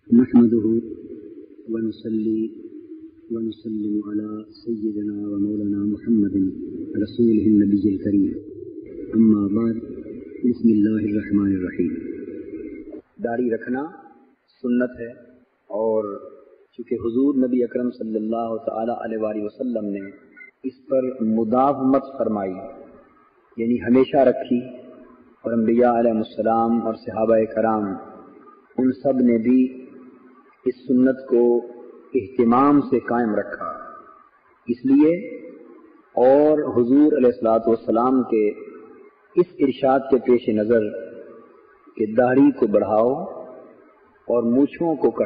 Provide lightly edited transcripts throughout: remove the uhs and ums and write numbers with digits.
نحمده ونصلي ونسلم على سيدنا ومولانا محمد رسوله النبي الكريم اما بعد بسم اللہ الرحمن الرحیم۔ داڑھی رکھنا سنت ہے، اور چونکہ حضور نبی اکرم صلی اللہ تعالی علیہ وآلہ وسلم نے اس پر مداومت فرمائی، یعنی ہمیشہ رکھی، اور انبیاء علیہ السلام اور صحابہ کرام ان سب نے بھی اس سنت کو اہتمام سے قائم رکھا۔ اس لیے اور حضور علیہ الصلوۃ والسلام کے اس ارشاد کے پیش نظر کہ داڑھی کو بڑھاؤ اور مونچھوں کو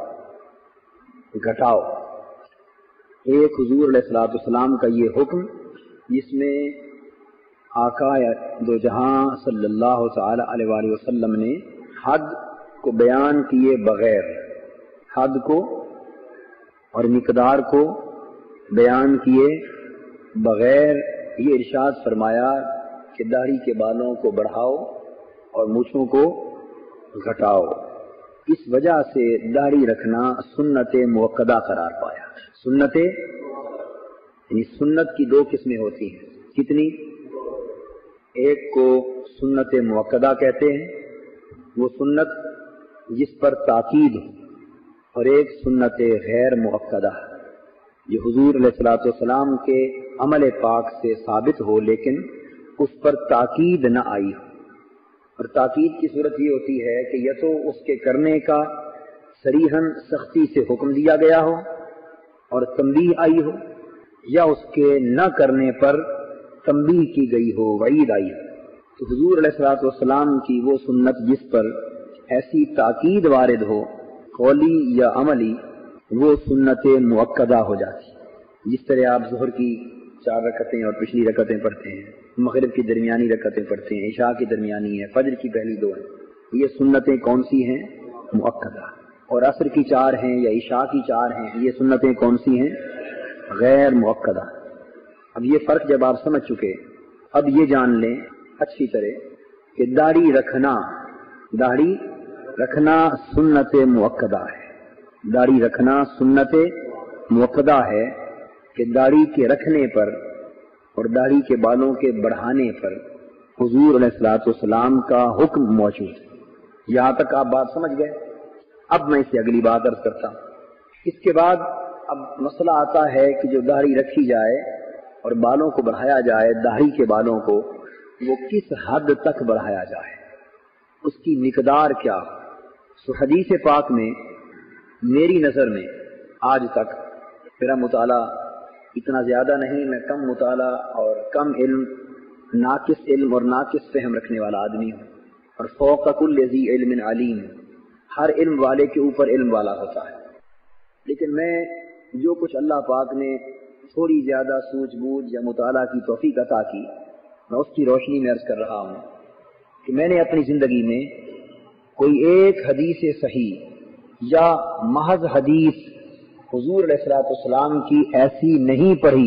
گھٹاؤ، ایک حضور علیہ الصلوۃ والسلام کا یہ حکم جس میں آقا دو جہاں صلی اللہ تعالی علیہ وآلہ وسلم نے حد کو بیان کیے بغیر، حد کو اور مقدار کو بیان کیے بغیر یہ ارشاد فرمایا کہ داڑھی کے بالوں کو بڑھاؤ اور مونچھوں کو گھٹاؤ۔ اس وجہ سے داڑھی رکھنا سنت موقدہ قرار پایا۔ سنت یعنی سنت کی دو قسمیں ہوتی ہیں، کتنی؟ ایک کو سنت موقدہ کہتے ہیں، وہ سنت جس پر تاکید ہو، اور ایک سنت غیر موقدہ جو حضور علیہ الصلوۃ والسلام کے عمل پاک سے ثابت ہو لیکن اس پر تاکید نہ آئی ہو۔ اور تاکید کی صورت یہ ہوتی ہے کہ یا تو اس کے کرنے کا صریحاً سختی سے حکم دیا گیا ہو اور تنبیہ آئی ہو، یا اس کے نہ کرنے پر تنبیہ کی گئی ہو، وعید آئی ہو۔ تو حضور علیہ الصلوۃ والسلام کی وہ سنت جس پر ایسی تاکید وارد ہو، قولی یا عملی، وہ سنت موقدہ ہو جاتی۔ جس طرح آپ ظہر کی 4 رکعتیں اور پچھلی رکعتیں پڑھتے ہیں، مغرب کی درمیانی رکعتیں پڑھتے ہیں، عشاء کی درمیانی ہے، فجر کی پہلی 2 ہیں، یہ سنتیں کون سی ہیں؟ موقدہ۔ اور عصر کی 4 ہیں یا عشاء کی 4 ہیں، یہ سنتیں کون سی ہیں؟ غیر موقدہ۔ اب یہ فرق جب آپ سمجھ چکے، اب یہ جان لیں اچھی طرح کہ داڑھی رکھنا سنت موقدہ ہے۔ داڑھی رکھنا سنت موقدہ ہے کہ داڑھی کے رکھنے پر اور داڑھی کے بالوں کے بڑھانے پر حضور علیہ الصلوۃ والسلام کا حکم موجود ہے۔ یہاں تک آپ بات سمجھ گئے؟ اب میں اسے اگلی بات عرض کرتا ہوں۔ اس کے بعد اب مسئلہ آتا ہے کہ جو داڑھی رکھی جائے اور بالوں کو بڑھایا جائے، داڑھی کے بالوں کو وہ کس حد تک بڑھایا جائے، اس کی مقدار کیا ہو۔ سو حدیث پاک میں میری نظر میں آج تک، میرا مطالعہ اتنا زیادہ نہیں، میں کم مطالعہ اور کم علم، ناقص علم اور ناقص فہم رکھنے والا آدمی ہوں، اور فوق کل ذی علم علیم، ہر علم والے کے اوپر علم والا ہوتا ہے۔ لیکن میں جو کچھ اللہ پاک نے تھوڑی زیادہ سوچ بوجھ یا مطالعہ کی توفیق عطا کی، میں اس کی روشنی میں عرض کر رہا ہوں کہ میں نے اپنی زندگی میں کوئی ایک حدیث صحیح یا محض حدیث حضور علیہ الصلوۃ والسلام کی ایسی نہیں پڑھی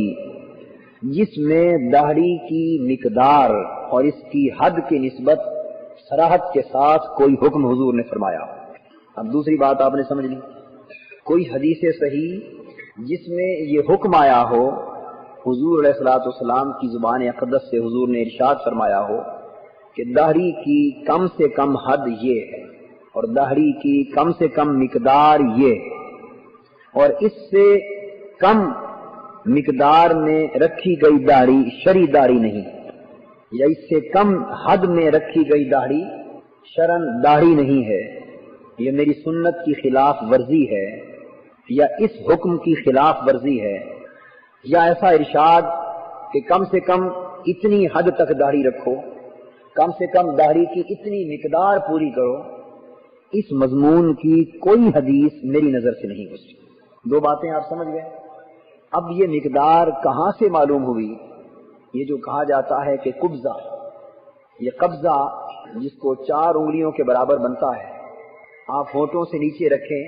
جس میں داڑھی کی مقدار اور اس کی حد کی نسبت صراحت کے ساتھ کوئی حکم حضور نے فرمایا۔ اب دوسری بات آپ نے سمجھ لی، کوئی حدیث صحیح جس میں یہ حکم آیا ہو، حضور علیہ الصلوۃ والسلام کی زبان اقدس سے حضور نے ارشاد فرمایا ہو کہ داڑھی کی کم سے کم حد یہ ہے اور داڑھی کی کم سے کم مقدار یہ ہے، اور اس سے کم مقدار میں رکھی گئی داڑھی شرعی داڑھی نہیں، یا اس سے کم حد میں رکھی گئی داڑھی شرعاً داڑھی نہیں ہے، یہ میری سنت کی خلاف ورزی ہے، یا اس حکم کی خلاف ورزی ہے، یا ایسا ارشاد کہ کم سے کم اتنی حد تک داڑھی رکھو، کم سے کم داڑھی کی اتنی مقدار پوری کرو، اس مضمون کی کوئی حدیث میری نظر سے نہیں گزری۔ 2 باتیں آپ سمجھ گئے۔ اب یہ مقدار کہاں سے معلوم ہوئی؟ یہ جو کہا جاتا ہے کہ قبضہ، یہ قبضہ جس کو 4 انگلیوں کے برابر بنتا ہے، آپ ہونٹوں سے نیچے رکھیں،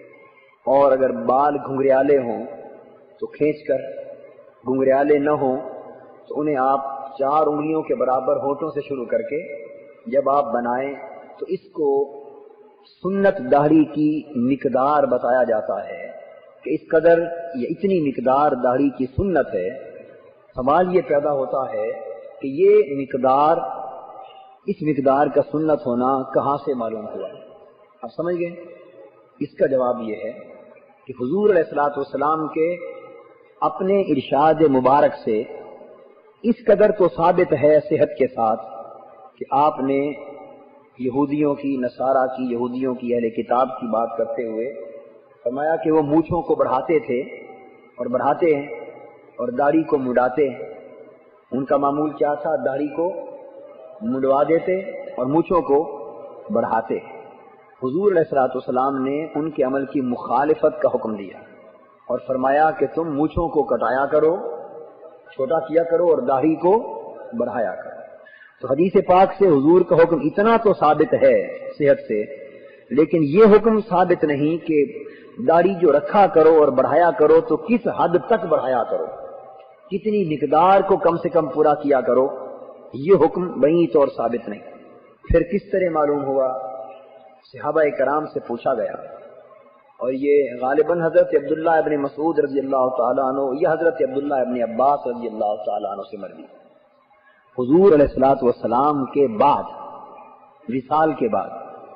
اور اگر بال گھنگریالے ہوں تو کھینچ کر، گھنگریالے نہ ہوں تو انہیں آپ 4 انگلیوں کے برابر ہونٹوں سے شروع کر کے جب آپ بنائیں تو اس کو سنت داڑھی کی مقدار بتایا جاتا ہے کہ اس قدر یہ اتنی مقدار داڑھی کی سنت ہے، سوال یہ پیدا ہوتا ہے کہ یہ مقدار، اس مقدار کا سنت ہونا کہاں سے معلوم ہوا؟ آپ سمجھ گئے؟ اس کا جواب یہ ہے کہ حضور علیہ الصلوۃ والسلام کے اپنے ارشاد مبارک سے اس قدر تو ثابت ہے صحت کے ساتھ کہ آپ نے یہودیوں کی، نصارہ کی، یہودیوں کی، اہل کتاب کی بات کرتے ہوئے فرمایا کہ وہ مونچھوں کو بڑھاتے تھے اور بڑھاتے ہیں اور داڑھی کو مڈاتے ہیں۔ ان کا معمول کیا تھا؟ داڑھی کو مڈوا دیتے اور مونچھوں کو بڑھاتے۔ حضور علیہ الصلوۃ والسلام نے ان کے عمل کی مخالفت کا حکم دیا اور فرمایا کہ تم مونچھوں کو کٹایا کرو، چھوٹا کیا کرو اور داڑھی کو بڑھایا کرو۔ تو حدیث پاک سے حضور کا حکم اتنا تو ثابت ہے صحت سے، لیکن یہ حکم ثابت نہیں کہ داڑھی جو رکھا کرو اور بڑھایا کرو تو کس حد تک بڑھایا کرو، کتنی مقدار کو کم سے کم پورا کیا کرو، یہ حکم بہی طور ثابت نہیں۔ پھر کس طرح معلوم ہوا؟ صحابہ کرام سے پوچھا گیا، اور یہ غالباً حضرت عبداللہ ابن مسعود رضی اللہ تعالیٰ عنہ یا حضرت عبداللہ ابن عباس رضی اللہ تعالیٰ عنہ سے مروی، حضور علیہ الصلوۃ والسلام کے بعد، وصال کے بعد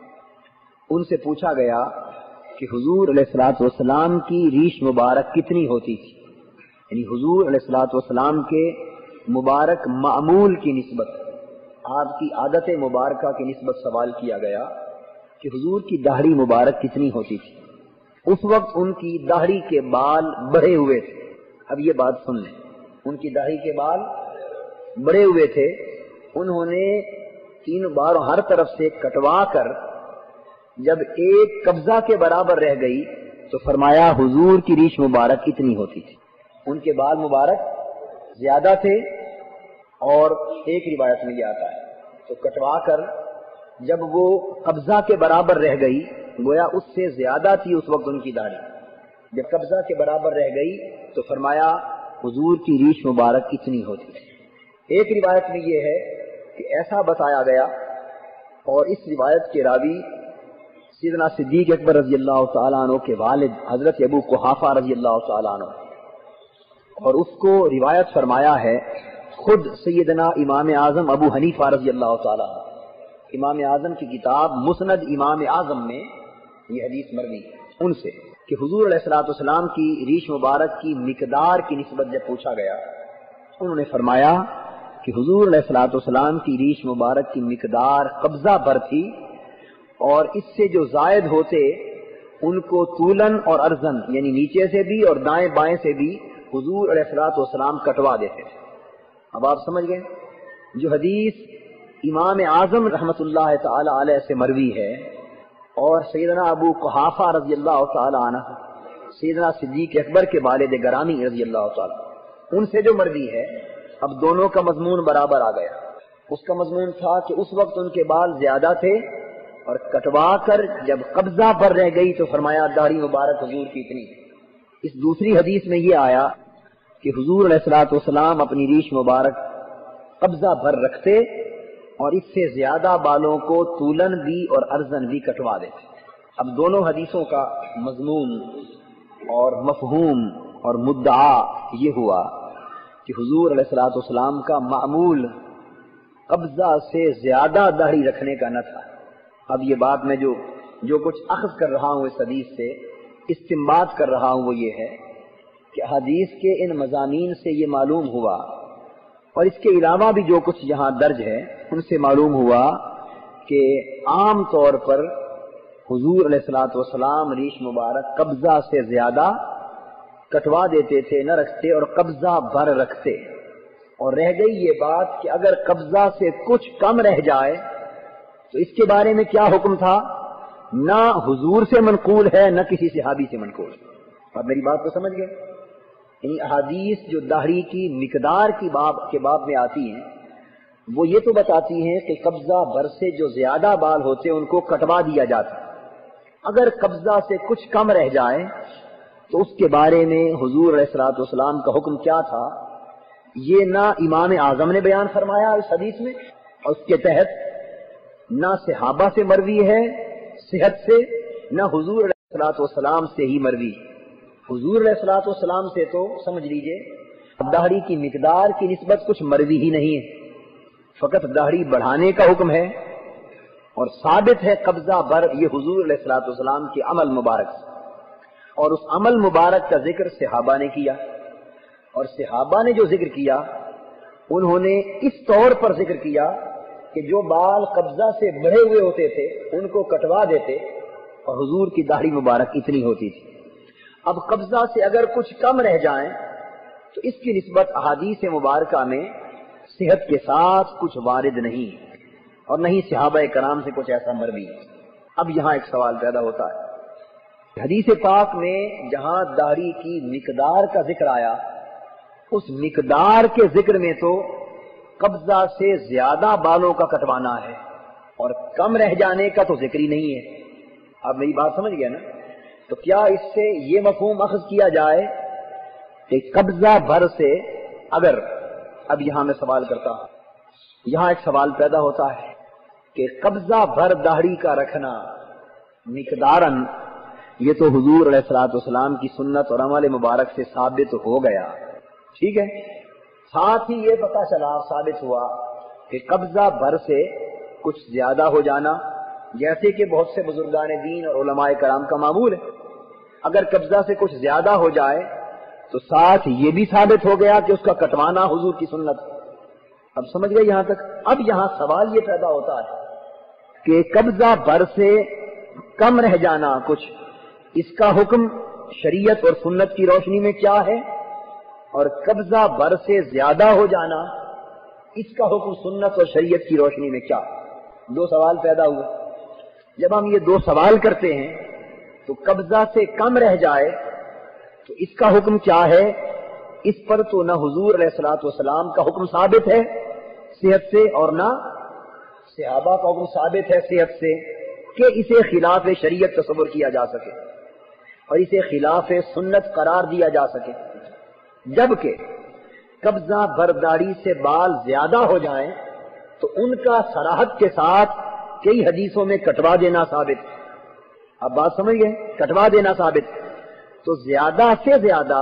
ان سے پوچھا گیا کہ حضور علیہ الصلوۃ والسلام کی ریش مبارک کتنی ہوتی تھی؟ یعنی حضور علیہ الصلوۃ والسلام کے مبارک معمول کی نسبت، آپ کی عادت مبارکہ کی نسبت سوال کیا گیا کہ حضور کی داڑھی مبارک کتنی ہوتی تھی؟ اس وقت ان کی داڑھی کے بال بڑھے ہوئے تھے۔ اب یہ بات سن لیں، ان کی داڑھی کے بال بڑے ہوئے تھے، انہوں نے 3 بار ہر طرف سے کٹوا کر جب ایک قبضہ کے برابر رہ گئی تو فرمایا حضور کی ریش مبارک کتنی ہوتی تھی؟ ان کے بال مبارک زیادہ تھے، اور ایک روایت میں یہ آتا ہے تو کٹوا کر جب وہ قبضہ کے برابر رہ گئی، گویا اس سے زیادہ تھی اس وقت ان کی داڑھی، جب قبضہ کے برابر رہ گئی تو فرمایا حضور کی ریش مبارک کتنی ہوتی تھی۔ ایک روایت میں یہ ہے کہ ایسا بتایا گیا، اور اس روایت کے راوی سیدنا صدیق اکبر رضی اللہ تعالیٰ عنہ کے والد حضرت ابو قحافہ رضی اللہ تعالیٰ عنہ، اور اس کو روایت فرمایا ہے خود سیدنا امام اعظم ابو حنیفہ رضی اللہ تعالیٰ عنہ۔ امام اعظم کی کتاب مسند امام اعظم میں یہ حدیث مروی ان سے کہ حضور علیہ الصلوۃ والسلام کی ریش مبارک کی مقدار کی نسبت جب پوچھا گیا، انہوں نے فرمایا کہ حضور علیہ الصلوۃ والسلام کی ریش مبارک کی مقدار قبضہ بھر تھی، اور اس سے جو زائد ہوتے ان کو طولن اور عرضن، یعنی نیچے سے بھی اور دائیں بائیں سے بھی حضور علیہ الصلوۃ والسلام کٹوا دیتے تھے۔ اب آپ سمجھ گئے، جو حدیث امام اعظم رحمت اللہ تعالی علیہ سے مروی ہے، اور سیدنا ابو قحافہ رضی اللہ تعالی عنہ سیدنا صدیق اکبر کے والد گرامی رضی اللہ تعالی ان سے جو مروی ہے، اب دونوں کا مضمون برابر آ گیا۔ اس کا مضمون تھا کہ اس وقت ان کے بال زیادہ تھے، اور کٹوا کر جب قبضہ پر رہ گئی تو فرمایا داڑھی مبارک حضور کی اتنی۔ اس دوسری حدیث میں یہ آیا کہ حضور علیہ الصلوۃ والسلام اپنی ریش مبارک قبضہ بھر رکھتے، اور اس سے زیادہ بالوں کو طولن بھی اور عرضن بھی کٹوا دیتے۔ اب دونوں حدیثوں کا مضمون اور مفہوم اور مدعا یہ ہوا کہ حضور علیہ الصلوۃ والسلام کا معمول قبضہ سے زیادہ داڑھی رکھنے کا نہ تھا۔ اب یہ بات میں جو کچھ اخذ کر رہا ہوں اس حدیث سے، استنباط کر رہا ہوں، وہ یہ ہے کہ حدیث کے ان مضامین سے یہ معلوم ہوا، اور اس کے علاوہ بھی جو کچھ یہاں درج ہے ان سے معلوم ہوا کہ عام طور پر حضور علیہ الصلوۃ والسلام ریش مبارک قبضہ سے زیادہ کٹوا دیتے تھے، نہ رکھتے، اور قبضہ بھر رکھتے۔ اور رہ گئی یہ بات کہ اگر قبضہ سے کچھ کم رہ جائے تو اس کے بارے میں کیا حکم تھا؟ نہ حضور سے منقول ہے نہ کسی صحابی سے منقول۔ آپ میری بات کو سمجھ گئے؟ یعنی احادیث جو داڑھی کی مقدار کے باب میں آتی ہیں، وہ یہ تو بتاتی ہیں کہ قبضہ بھر سے جو زیادہ بال ہوتے ان کو کٹوا دیا جاتا، اگر قبضہ سے کچھ کم رہ جائے تو اس کے بارے میں حضور علیہ الصلوۃ والسلام کا حکم کیا تھا، یہ نہ امام اعظم نے بیان فرمایا اس حدیث میں، اور اس کے تحت نہ صحابہ سے مروی ہے सेहत से, न हुजूर अलैहिस्सलाम से ही मरवी। हुजूर अलैहिस्सलाम से तो समझ लीजिए दाढ़ी की मिकदार की निस्बत कुछ मरवी ही नहीं है, फकत दाढ़ी बढ़ाने का हुक्म है और साबित है कब्जा बर ये हुजूर अलैहिस्सलाम के अमल मुबारक से। और उस अमल मुबारक का जिक्र सहाबा ने किया, और सहाबा ने जो जिक्र किया उन्होंने इस तौर पर जिक्र किया कि जो बाल कब्जा से बढ़े हुए होते थे उनको कटवा देते और हुजूर की दाढ़ी मुबारक इतनी होती थी। अब कब्जा से अगर कुछ कम रह जाए तो इसकी निस्बत अहादीस मुबारका में सेहत के साथ कुछ वारिद नहीं, और नहीं सहाबा कराम से कुछ ऐसा मरवी। अब यहाँ एक सवाल पैदा होता है, हदीस पाक में जहां दाढ़ी की मिकदार का जिक्र आया, उस मिकदार के जिक्र में तो कब्जा से ज्यादा बालों का कटवाना है और कम रह जाने का तो जिक्र ही नहीं है। आप मेरी बात समझ गए ना? तो क्या इससे ये मफहूम अखज़ किया जाए कि कब्जा भर से अगर, अब यहां मैं सवाल करता हूं, यहां एक सवाल पैदा होता है कि कब्जा भर दाढ़ी का रखना मिकदारन, ये तो हुजूर अलैहिस्सलाम की सुन्नत और अमल मुबारक से साबित हो गया, ठीक है। साथ ही ये पता चला, साबित हुआ कि कब्जा भर से कुछ ज्यादा हो जाना, जैसे कि बहुत से बुजुर्गान दीन और उलमाए कराम का मामूल है, अगर कब्जा से कुछ ज्यादा हो जाए तो साथ ये भी साबित हो गया कि उसका कटवाना हुजूर की सुन्नत। अब समझ गए यहां तक? अब यहां सवाल ये पैदा होता है कि कब्जा भर से कम रह जाना कुछ, इसका हुक्म शरीयत और सुन्नत की रोशनी में क्या है, और कब्जा भर से ज्यादा हो जाना इसका हुक्म सुन्नत और शरीयत की रोशनी में क्या? दो सवाल पैदा हुए। जब हम ये दो सवाल करते हैं तो कब्जा से कम रह जाए तो इसका हुक्म क्या है, इस पर तो न हुजूर अलैहिस्सलाम का हुक्म साबित है सेहत से, और न सहाबा का हुक्म साबित है सेहत से कि इसे खिलाफ शरीयत तस्वुर किया जा सके और इसे खिलाफ सुन्नत करार दिया जा सके। जबकि कब्जा भर दाढ़ी से बाल ज्यादा हो जाएं तो उनका सराहत के साथ कई हदीसों में कटवा देना साबित। अब बात समझ गए? कटवा देना साबित। तो ज्यादा से ज्यादा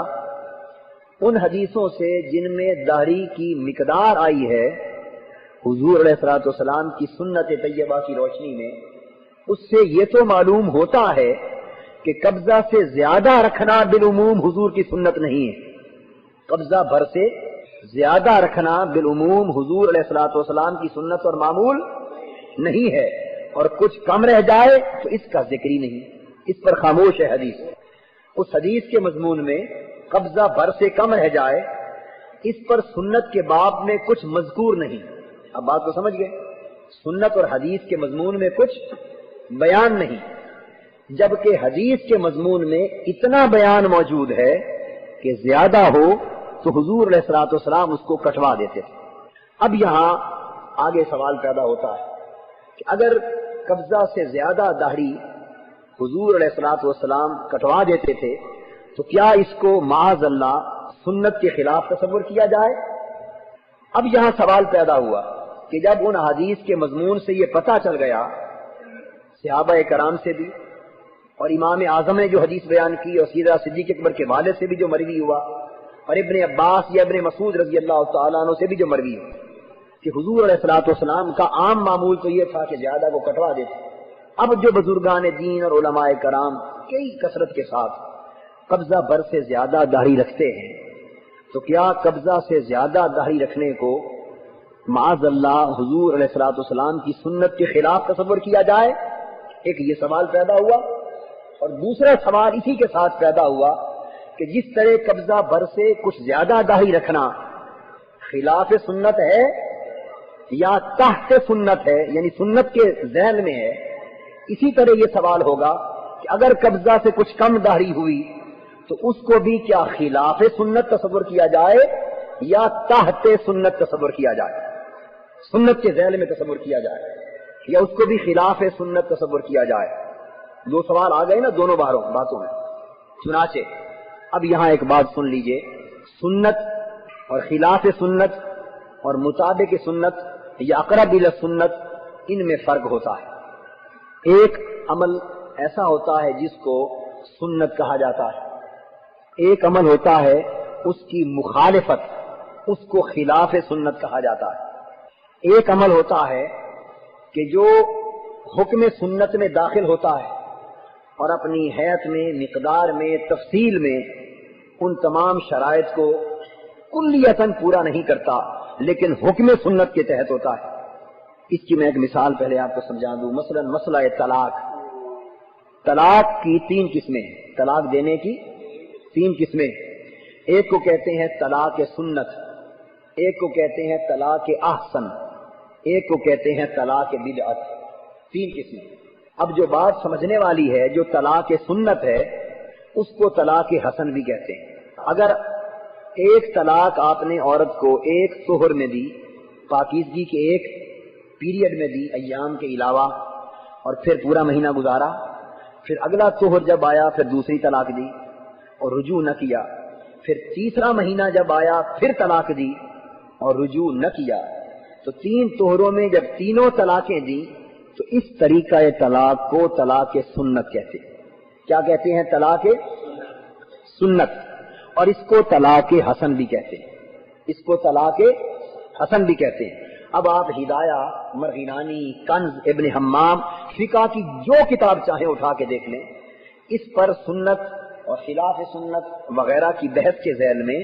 उन हदीसों से जिनमें दाढ़ी की मिकदार आई है हुजूर अलैहिस्सलाम की सुन्नत तैयबा की रोशनी में, उससे ये तो मालूम होता है कि कब्जा से ज्यादा रखना बिलउमूम हुजूर की सुन्नत नहीं है। कब्जा भर से ज्यादा रखना बिलउमूम हुजूर अलैहिस्सलाम की सुन्नत और मामूल नहीं है, और कुछ कम रह जाए तो इसका जिक्र ही नहीं, इस पर खामोश है हदीस। उस हदीस के मजमून में कब्जा भर से कम रह जाए, इस पर सुन्नत के बाब में कुछ मजकूर नहीं। अब बात को समझ गए? सुन्नत और हदीस के मजमून में कुछ बयान नहीं, जबकि हदीस के मजमून में इतना बयान मौजूद है कि ज्यादा हो तो हुजूर अलैहिस्सलाम उसको कटवा देते थे। अब यहां आगे सवाल पैदा होता है कि अगर कब्जा से ज्यादा दाढ़ी हुजूर अलैहिस्सलाम कटवा देते थे तो क्या इसको माअज़ल्लाह सुन्नत के खिलाफ तस्वुर किया जाए? अब यहां सवाल पैदा हुआ कि जब उन हदीस के मजमून से ये पता चल गया, सहाबा कराम से भी और इमाम आजम ने जो हदीस बयान की और सीधा सिद्दीक़ अकबर के वालिद से भी जो मरवी हुआ और इब्ने अब्बास या इब्ने मसूद रज़ी अल्लाह तआला अन्हु से भी जो मरवी हुआ कि हुजूर अलैहिस्सलाम का आम मामूल तो ये था कि ज्यादा को कटवा देते। अब जो बुजुर्गान दीन और उलमाए कराम कई कसरत के साथ कब्जा भर से ज्यादा दाढ़ी रखते हैं, तो क्या कब्जा से ज्यादा दाढ़ी रखने को माअज़ल्लाह हुजूर अलैहिस्सलाम की सुन्नत के खिलाफ तस्वुर किया जाए? एक ये सवाल पैदा हुआ। और दूसरा सवाल इसी के साथ पैदा हुआ कि जिस तरह कब्जा भर से कुछ ज्यादा दाढ़ी रखना खिलाफ सुन्नत है या तहत सुन्नत है, यानी सुन्नत के ज़हन में है, इसी तरह ये सवाल होगा कि अगर कब्जा से कुछ कम दाढ़ी हुई तो उसको भी क्या खिलाफ सुन्नत तस्वुर किया जाए या तहत सुन्नत तस्वुर किया जाए, सुन्नत के ज़हन में तस्वुर किया जाए, या उसको भी खिलाफ सुन्नत तस्वुर किया जाए। दो सवाल आ गए ना दोनों बातों में। चुनाचे अब यहां एक बात सुन लीजिए, सुन्नत और खिलाफ सुन्नत और मुताबिक सुन्नत या अक़रब इला सुन्नत, इनमें फर्क होता है। एक عمل ایسا ہوتا ہے جس کو سنت کہا جاتا ہے، ایک عمل ہوتا ہے اس کی مخالفت، اس کو خلاف سنت کہا جاتا ہے۔ ایک عمل ہوتا ہے کہ جو حکم سنت میں داخل ہوتا ہے اور اپنی حیت میں، مقدار میں، تفصیل میں ان تمام شرائط کو کلیتاً پورا نہیں کرتا، لیکن حکم سنت کے تحت ہوتا ہے۔ اس کی میں ایک مثال پہلے آپ کو سمجھا دوں۔ مثلا مسئلہ طلاق، طلاق کی 3 قسمیں ہیں، طلاق دینے کی 3 قسمیں۔ ایک کو کہتے ہیں طلاق سنت، ایک کو کہتے ہیں طلاق احسن، ایک کو کہتے ہیں طلاق بدعت۔ 3 قسمیں۔ اب جو بات سمجھنے والی ہے، جو طلاق سنت ہے اس کو طلاق حسن بھی کہتے ہیں۔ اگر ایک طلاق آپ نے عورت کو ایک طہر میں دی، پاکیزگی کے ایک پیریڈ میں دی ایام کے علاوہ، اور پھر پورا مہینہ گزارا، پھر اگلا طہر جب آیا پھر دوسری طلاق دی اور رجوع نہ کیا، پھر تیسرا مہینہ جب آیا پھر طلاق دی اور رجوع نہ کیا، تو 3 طہروں میں جب تینوں طلاقیں دی تو اس طریقہ طلاق کو طلاق سنت کہتے ہیں۔ کیا کہتے ہیں؟ طلاق سنت۔ اور اس کو طلاق حسن بھی کہتے ہیں، اس کو طلاق حسن بھی کہتے ہیں۔ اب آپ ہدایہ، مرغینانی، کنز، ابن حمام، فقہ کی جو کتاب چاہیں اٹھا کے دیکھ لیں، اس پر سنت اور خلاف سنت وغیرہ کی بحث کے ذیل میں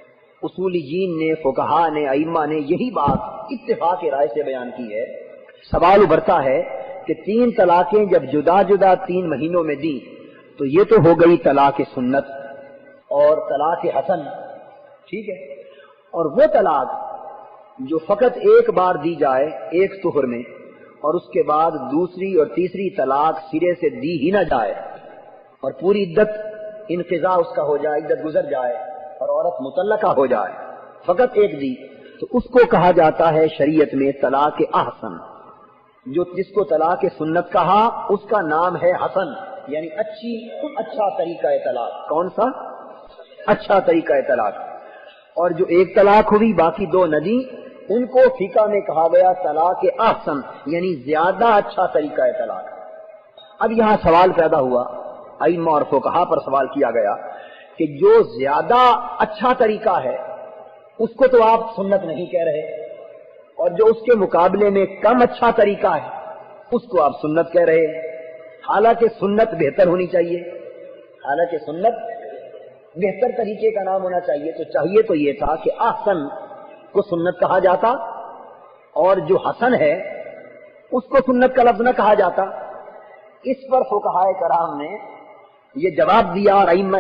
اصولیین نے، فقہا نے، ائمہ نے یہی بات اتفاق رائے سے بیان کی ہے۔ سوال ابھرتا ہے کہ 3 طلاقیں جب جدا جدا 3 مہینوں میں دی تو یہ تو ہو گئی طلاق سنت اور طلاق حسن، ٹھیک ہے، اور وہ طلاق جو فقط ایک بار دی جائے ایک طہر میں اور اس کے بعد دوسری اور تیسری طلاق سرے سے دی ہی نہ جائے اور پوری عدت انقضاء اس کا ہو جائے، عدت گزر جائے اور عورت مطلقہ ہو جائے، فقط ایک دی، تو اس کو کہا جاتا ہے شریعت میں طلاق احسن۔ جو جس کو طلاق سنت کہا اس کا نام ہے حسن، یعنی اچھا طریقہ طلاق۔ کون سا؟ اچھا طریقہ طلاق۔ اور جو ایک طلاق ہوئی باقی 2 نہ دی، ان کو فقہ میں کہا گیا طلاق احسن، یعنی زیادہ اچھا طریقہ طلاق۔ اب یہاں سوال پیدا ہوا، ائمہ اور فقہا پر سوال کیا گیا کہ جو زیادہ اچھا طریقہ ہے اس کو تو آپ سنت نہیں کہہ رہے، اور جو اس کے مقابلے میں کم اچھا طریقہ ہے اس کو آپ سنت کہہ رہے ہیں، حالانکہ سنت بہتر ہونی چاہیے، حالانکہ سنت بہتر طریقے کا نام ہونا چاہیے۔ تو چاہیے تو یہ تھا کہ احسن کو سنت کہا جاتا اور جو حسن ہے اس کو سنت کا لفظ نہ کہا جاتا۔ اس پر فقہائے کرام نے یہ جواب دیا اور ائمہ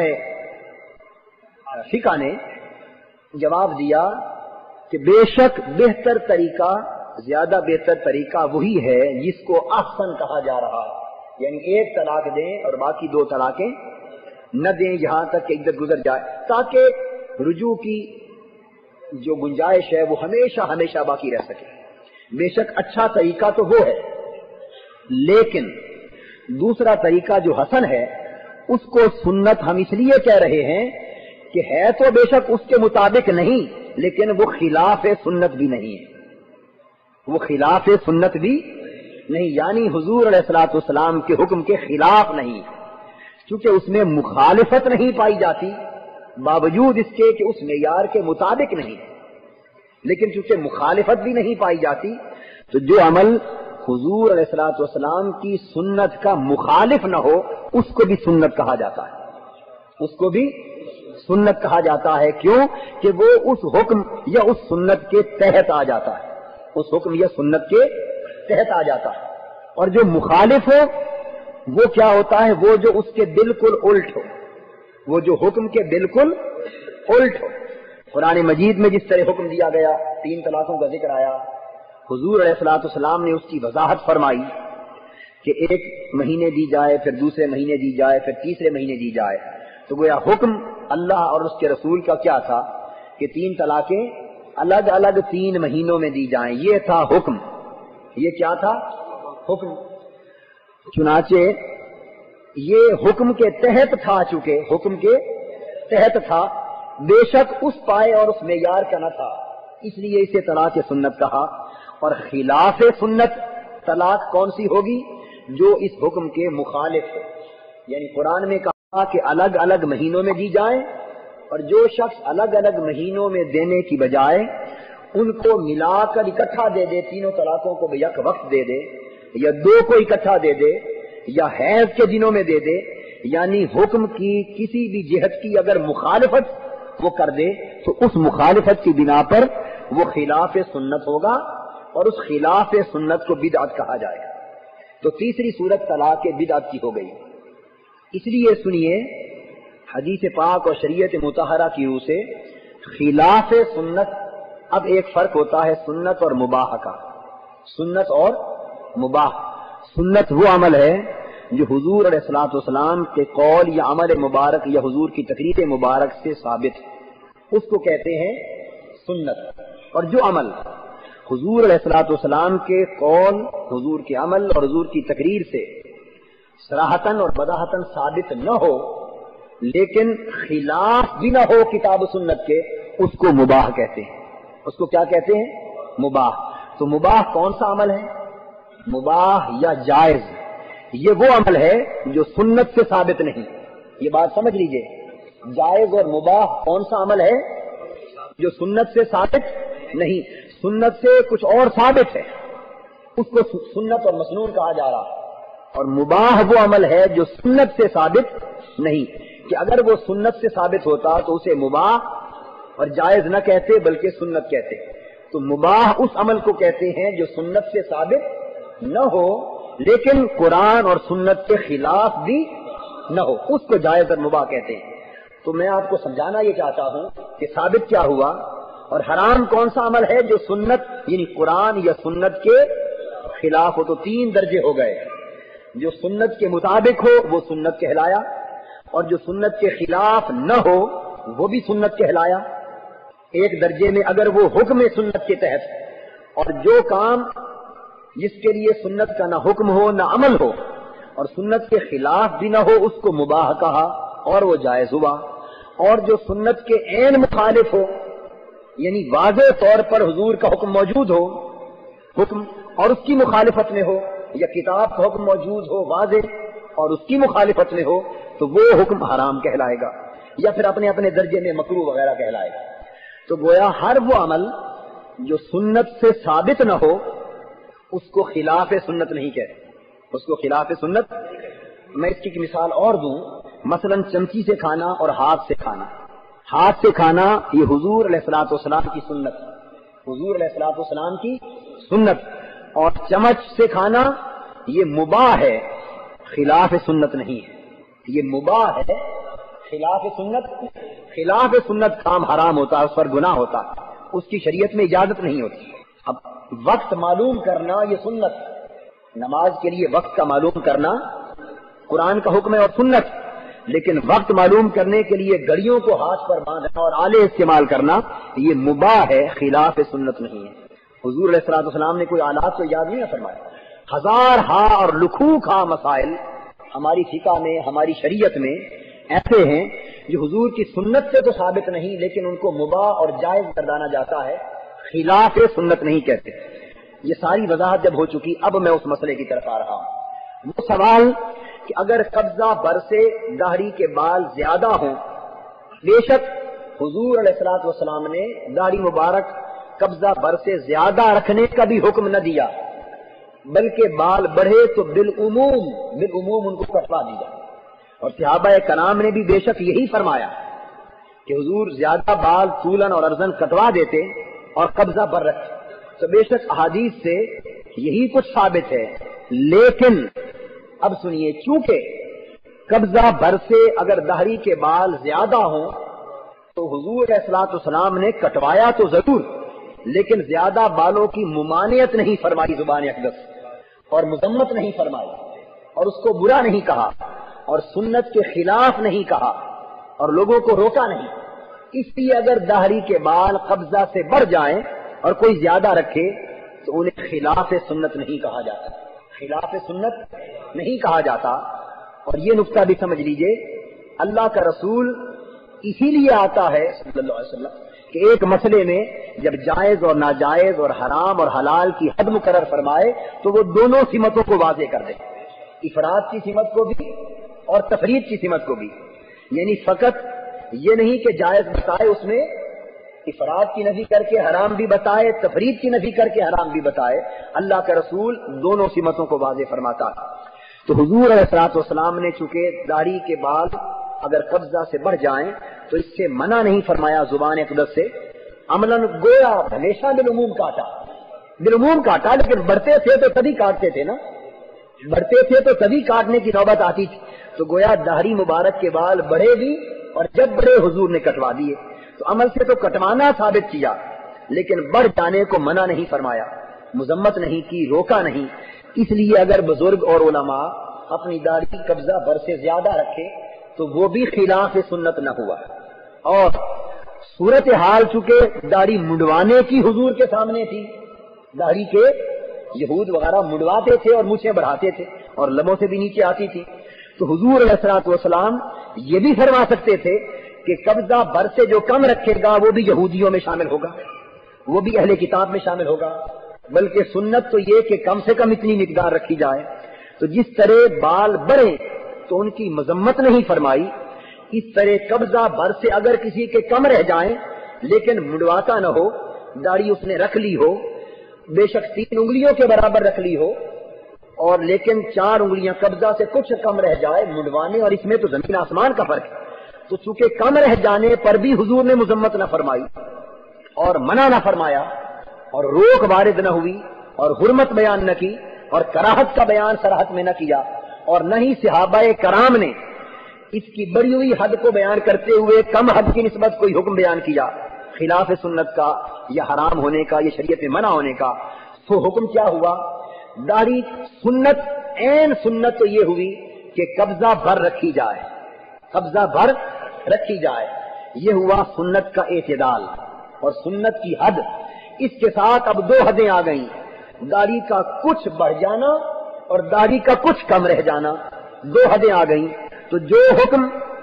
فقہ نے جواب دیا کہ بے شک بہتر طریقہ، زیادہ بہتر طریقہ وہی ہے جس کو احسن کہا جا رہا ہے، یعنی ایک طلاق دیں اور باقی 2 طلاقیں نہ دیں یہاں تک کہ عدت گزر جائے، تاکہ رجوع کی جو گنجائش ہے وہ ہمیشہ ہمیشہ باقی رہ سکے۔ بے شک اچھا طریقہ تو وہ ہے، لیکن دوسرا طریقہ جو حسن ہے اس کو سنت ہم اس لیے کہہ رہے ہیں کہ ہے تو بے شک اس کے مطابق نہیں، لیکن وہ خلاف سنت بھی نہیں ہے، وہ خلاف سنت بھی نہیں، یعنی حضور علیہ الصلوۃ والسلام کے حکم کے خلاف نہیں، چونکہ اس میں مخالفت نہیں پائی جاتی باوجود اس کے کہ اس معیار کے مطابق نہیں، لیکن چونکہ مخالفت بھی نہیں پائی جاتی تو جو عمل حضور علیہ الصلوۃ والسلام کی سنت کا مخالف نہ ہو اس کو بھی سنت کہا جاتا ہے، اس کو بھی سنت کہا جاتا ہے۔ کیوں کہ وہ اس حکم یا اس سنت کے تحت آ جاتا ہے، اس حکم یا سنت کے تحت آ جاتا ہے۔ اور جو مخالف ہو وہ کیا ہوتا ہے؟ وہ جو اس کے بالکل الٹ ہو، وہ جو حکم کے بالکل الٹ ہو۔ قرآن مجید میں جس طرح حکم دیا گیا، 3 طلاقوں کا ذکر آیا، حضور علیہ الصلوۃ والسلام نے اس کی وضاحت فرمائی کہ 1 مہینے دی جائے، پھر دوسرے مہینے دی جائے، پھر تیسرے مہینے دی جائے، تو گویا حکم اللہ اور اس کے رسول کا کیا تھا کہ 3 طلاقیں الگ الگ 3 مہینوں میں دی جائیں، یہ تھا حکم، یہ کیا تھا؟ حکم۔ چنانچہ یہ حکم کے تحت تھا، چونکہ حکم کے تحت تھا، بے شک اس پائے اور اس معیار کا نہ تھا، اس لیے اسے طلاق سنت کہا۔ اور خلاف سنت طلاق کون سی ہوگی؟ جو اس حکم کے مخالف ہو. یعنی قرآن میں کہا کہ الگ الگ مہینوں میں دی جائیں، اور جو شخص الگ الگ مہینوں میں دینے کی بجائے ان کو ملا کر اکٹھا دے دے، تینوں طلاقوں کو یک وقت دے دے، یا دو کو اکٹھا دے دے، یا حیض کے دنوں میں دے دے، یعنی حکم کی کسی بھی جہت کی اگر مخالفت وہ کر دے تو اس مخالفت کی بنا پر وہ خلاف سنت ہوگا، اور اس خلاف سنت کو بدعت کہا جائے گا. تو تیسری صورت طلاق بدعت کی ہو گئی. اس لیے سنیے، حدیث پاک اور شریعت مطہرہ کی روح سے خلاف سنت، اب ایک فرق ہوتا ہے سنت اور مباح کا. سنت اور مباح. سنت وہ عمل ہے جو حضور علیہ الصلوۃ والسلام کے قول یا عمل مبارک یا حضور کی تقریر مبارک سے ثابت ہے، اس کو کہتے ہیں سنت. اور جو عمل حضور علیہ الصلوۃ والسلام کے قول، حضور کے عمل اور حضور کی تقریر سے صراحتاً اور بداحتاً ثابت نہ ہو لیکن خلاف بھی نہ ہو کتاب و سنت کے، اس کو مباح کہتے ہیں. اس کو کیا کہتے ہیں؟ مباح. تو مباح کون سا عمل ہے؟ مباح یا جائز، یہ وہ عمل ہے جو سنت سے ثابت نہیں. یہ بات سمجھ لیجئے، جائز اور مباح کون سا عمل ہے جو سنت سے ثابت نہیں. سنت سے کچھ اور ثابت ہے، اس کو سنت اور مسنون کہا جا رہا ہے. اور مباح وہ عمل ہے جو سنت سے ثابت نہیں، کہ اگر وہ سنت سے ثابت ہوتا تو اسے مباح اور جائز نہ کہتے بلکہ سنت کہتے. تو مباح اس عمل کو کہتے ہیں جو سنت سے ثابت نہ ہو لیکن قرآن اور سنت کے خلاف بھی نہ ہو، اس کو جائز اور مباح کہتے ہیں. تو میں آپ کو سمجھانا یہ چاہتا ہوں کہ ثابت کیا ہوا، اور حرام کون سا عمل ہے جو سنت یعنی قرآن یا سنت کے خلاف ہو. تو تین درجے ہو گئے. جو سنت کے مطابق ہو وہ سنت کہلایا، اور جو سنت کے خلاف نہ ہو وہ بھی سنت کہلایا. ایک درجے میں اگر وہ حکم سنت کے تحت، اور جو کام جس کے لیے سنت کا نہ حکم ہو نہ عمل ہو اور سنت کے خلاف بھی نہ ہو اس کو مباح کہا اور وہ جائز ہوا. اور جو سنت کے عین مخالف ہو یعنی واضح طور پر حضور کا حکم موجود ہو، حکم اور اس کی مخالفت میں ہو، یا کتاب کا حکم موجود ہو واضح اور اس کی مخالفت میں ہو، تو وہ حکم حرام کہلائے گا، یا پھر اپنے اپنے درجے میں مکروہ وغیرہ کہلائے گا. تو گویا ہر وہ عمل جو سنت سے ثابت نہ ہو اس کو خلاف سنت نہیں کہتے، اس کو خلاف سنت. میں اس کی مثال اور دوں، مثلا چمچی سے کھانا اور ہاتھ سے کھانا. ہاتھ سے کھانا یہ حضور علیہ الصلوۃ والسلام کی سنت، حضور علیہ الصلوۃ والسلام کی سنت. اور چمچ سے کھانا یہ مباح ہے، خلاف سنت نہیں ہے. یہ مباح ہے، خلاف سنت. خلاف سنت کام حرام ہوتا ہے، اس پر گناہ ہوتا ہے، اس کی شریعت میں اجازت نہیں ہوتی. اب وقت معلوم کرنا یہ سنت، نماز کے لیے وقت کا معلوم کرنا قرآن کا حکم ہے اور سنت. لیکن وقت معلوم کرنے کے لیے گھڑیوں کو ہاتھ پر باندھنا اور آلے استعمال کرنا یہ مباح ہے، خلاف سنت نہیں ہے. حضور علیہ الصلوۃ والسلام نے کوئی آلات کو یاد نہیں فرمایا. ہزار ہاں اور لکھوں کھا مسائل ہماری فقہ میں، ہماری شریعت میں ایسے ہیں جو حضور کی سنت سے تو ثابت نہیں لیکن ان کو مباح اور جائز گردانا جاتا ہے، خلاف سنت نہیں کہتے. یہ ساری وضاحت جب ہو چکی، اب میں اس مسئلے کی طرف آ رہا ہوں. وہ سوال کہ اگر قبضہ بر سے داڑھی کے بال زیادہ ہوں، بے شک حضور علیہ الصلوۃ والسلام نے داڑھی مبارک قبضہ بر سے زیادہ رکھنے کا بھی حکم نہ دیا، بلکہ بال بڑھے تو بالعموم ان کو کٹوا دیا. اور صحابہ کرام نے بھی بے شک یہی فرمایا کہ حضور زیادہ بال طولن اور عرضن کٹوا دیتے اور قبضہ بر رکھتے. تو بے شک احادیث سے یہی کچھ ثابت ہے. لیکن اب سنیے، چونکہ قبضہ بر سے اگر داڑھی کے بال زیادہ ہوں تو حضور علیہ الصلوۃ والسلام نے کٹوایا تو ضرور، لیکن زیادہ بالوں کی ممانعت نہیں فرمائی زبان اقدس، اور مذمت نہیں فرمائی، اور اس کو برا نہیں کہا، اور سنت کے خلاف نہیں کہا، اور لوگوں کو روکا نہیں. اس لیے اگر داڑھی کے بال قبضہ سے بڑھ جائیں اور کوئی زیادہ رکھے تو انہیں خلاف سنت نہیں کہا جاتا، خلاف سنت نہیں کہا جاتا. اور یہ نقطہ بھی سمجھ لیجئے، اللہ کا رسول اسی لیے آتا ہے صلی اللہ علیہ وسلم کہ ایک مسئلے میں جب جائز اور ناجائز اور حرام اور حلال کی حد مقرر فرمائے تو وہ دونوں سمتوں کو واضح کر دے. افراد کی سمت کو بھی اور تفرید کی سمت کو بھی. یعنی فقط یہ نہیں کہ جائز بتائے، اس میں افراد کی نفی کر کے حرام بھی بتائے، تفرید کی نفی کر کے حرام بھی بتائے. اللہ کا رسول دونوں سمتوں کو واضح فرماتا ہے. تو حضور علیہ الصلوۃ والسلام نے چونکہ داڑھی کے بال اگر قبضہ سے بڑھ جائیں تو اس سے منع نہیں فرمایا زبان اقدس سے. عملاً گویا ہمیشہ بالعموم کاٹا، لیکن بڑھتے تھے تو تبھی کاٹتے تھے نا، بڑھتے تھے تو تبھی کاٹنے کی نوبت آتی تھی. تو گویا داڑھی مبارک کے بال بڑھے بھی، اور جب بڑے حضور نے کٹوا دیے. تو عمل سے تو کٹوانا ثابت کیا، لیکن بڑھ جانے کو منع نہیں فرمایا، مذمت نہیں کی، روکا نہیں. اس لیے اگر بزرگ اور علماء اپنی داڑھی قبضہ بھر سے زیادہ رکھے تو وہ بھی خلاف سنت نہ ہوا. اور صورتحال چونکہ داڑھی منڈوانے کی حضور کے سامنے تھی، داڑھی کے یہود وغیرہ منڈواتے تھے اور مونچھیں بڑھاتے تھے اور لبوں سے بھی نیچے آتی تھی. تو حضور علیہ الصلوۃ والسلام یہ بھی فرما سکتے تھے کہ قبضہ بر سے جو کم رکھے گا وہ بھی یہودیوں میں شامل ہوگا، وہ بھی اہل کتاب میں شامل ہوگا. بلکہ سنت تو یہ کہ کم سے کم اتنی مقدار رکھی جائے. تو جس طرح بال بڑھیں تو ان کی مذمت نہیں فرمائی، اس طرح قبضہ بر سے اگر کسی کے کم رہ جائیں لیکن منڈواتا نہ ہو، داڑھی اس نے رکھ لی ہو، بے شک 3 انگلیوں کے برابر رکھ لی ہو، اور لیکن 4 انگلیاں قبضہ سے کچھ کم رہ جائے منڈوانے، اور اس میں تو زمین آسمان کا فرق ہے. تو چونکہ کم رہ جانے پر بھی حضور نے مذمت نہ فرمائی اور منع نہ فرمایا، اور روک وارد نہ ہوئی، اور حرمت بیان نہ کی، اور کراہت کا بیان صراحت میں نہ کیا، اور نہ ہی صحابہ کرام نے اس کی بڑی ہوئی حد کو بیان کرتے ہوئے کم حد کی نسبت کوئی حکم بیان کیا خلاف سنت کا یا حرام ہونے کا یا شریعت میں منع ہونے کا. تو حکم کیا ہوا؟ داڑھی سنت، عین سنت تو یہ ہوئی کہ قبضہ بھر رکھی جائے، قبضہ بھر رکھی جائے. یہ ہوا سنت کا اعتدال اور سنت کی حد. اس کے ساتھ اب 2 حدیں آ گئیں، داڑھی کا کچھ بڑھ جانا اور داڑھی کا کچھ کم رہ جانا. 2 حدیں آ گئیں. تو جو حکم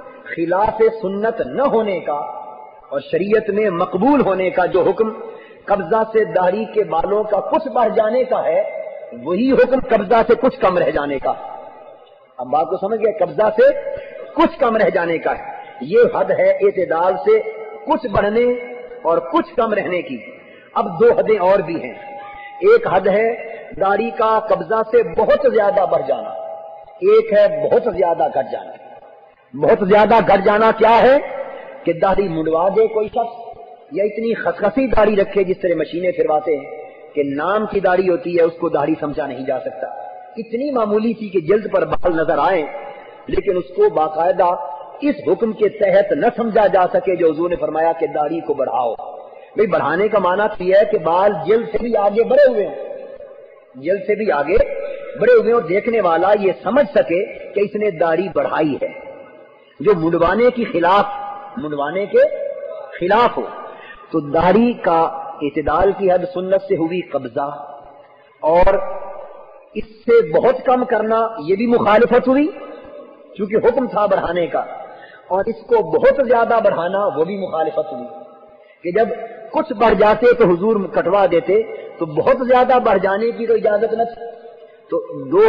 خلاف سنت نہ ہونے کا اور شریعت میں مقبول ہونے کا جو حکم قبضہ سے داڑھی کے بالوں کا کچھ بڑھ جانے کا ہے، وہی حکم قبضہ سے کچھ کم رہ جانے کا. اب بات کو سمجھ گئے؟ قبضہ سے کچھ کم رہ جانے کا ہے. یہ حد ہے اعتدال سے کچھ بڑھنے اور کچھ کم رہنے کی. اب 2 حدیں اور بھی ہیں. ایک حد ہے داڑھی کا قبضہ سے بہت زیادہ بڑھ جانا، ایک ہے بہت زیادہ گھٹ جانا. بہت زیادہ گھٹ جانا کیا ہے؟ کہ داڑھی منڈوا دے کوئی شخص، یا اتنی خسخسی داڑھی رکھے جس طرح مشینیں پھرواتے ہیں کہ نام کی داڑھی ہوتی ہے اس کو داڑھی سمجھا نہیں جا سکتا. اتنی معمولی سی کہ جلد پر بال نظر آئیں، لیکن اس کو باقاعدہ اس حکم کے تحت نہ سمجھا جا سکے جو حضور نے فرمایا کہ داڑھی کو بڑھاؤ. بھئی بڑھانے کا معنی تو یہ ہے کہ بال جلد سے بھی آگے بڑھے ہوئے ہیں، جلد سے بھی آگے بڑھے ہوئے اور دیکھنے والا یہ سمجھ سکے کہ اس نے داڑھی بڑھائی ہے، جو منڈوانے کے خلاف ہو. تو داڑھی کا اعتدال کی حد سنت سے ہوئی قبضہ، اور اس سے بہت کم کرنا یہ بھی مخالفت ہوئی چونکہ حکم تھا بڑھانے کا، اور اس کو بہت زیادہ بڑھانا وہ بھی مخالفت ہوئی کہ جب کچھ بڑھ جاتے تو حضور کٹوا دیتے، تو بہت زیادہ بڑھ جانے کی تو اجازت نہ تھی. تو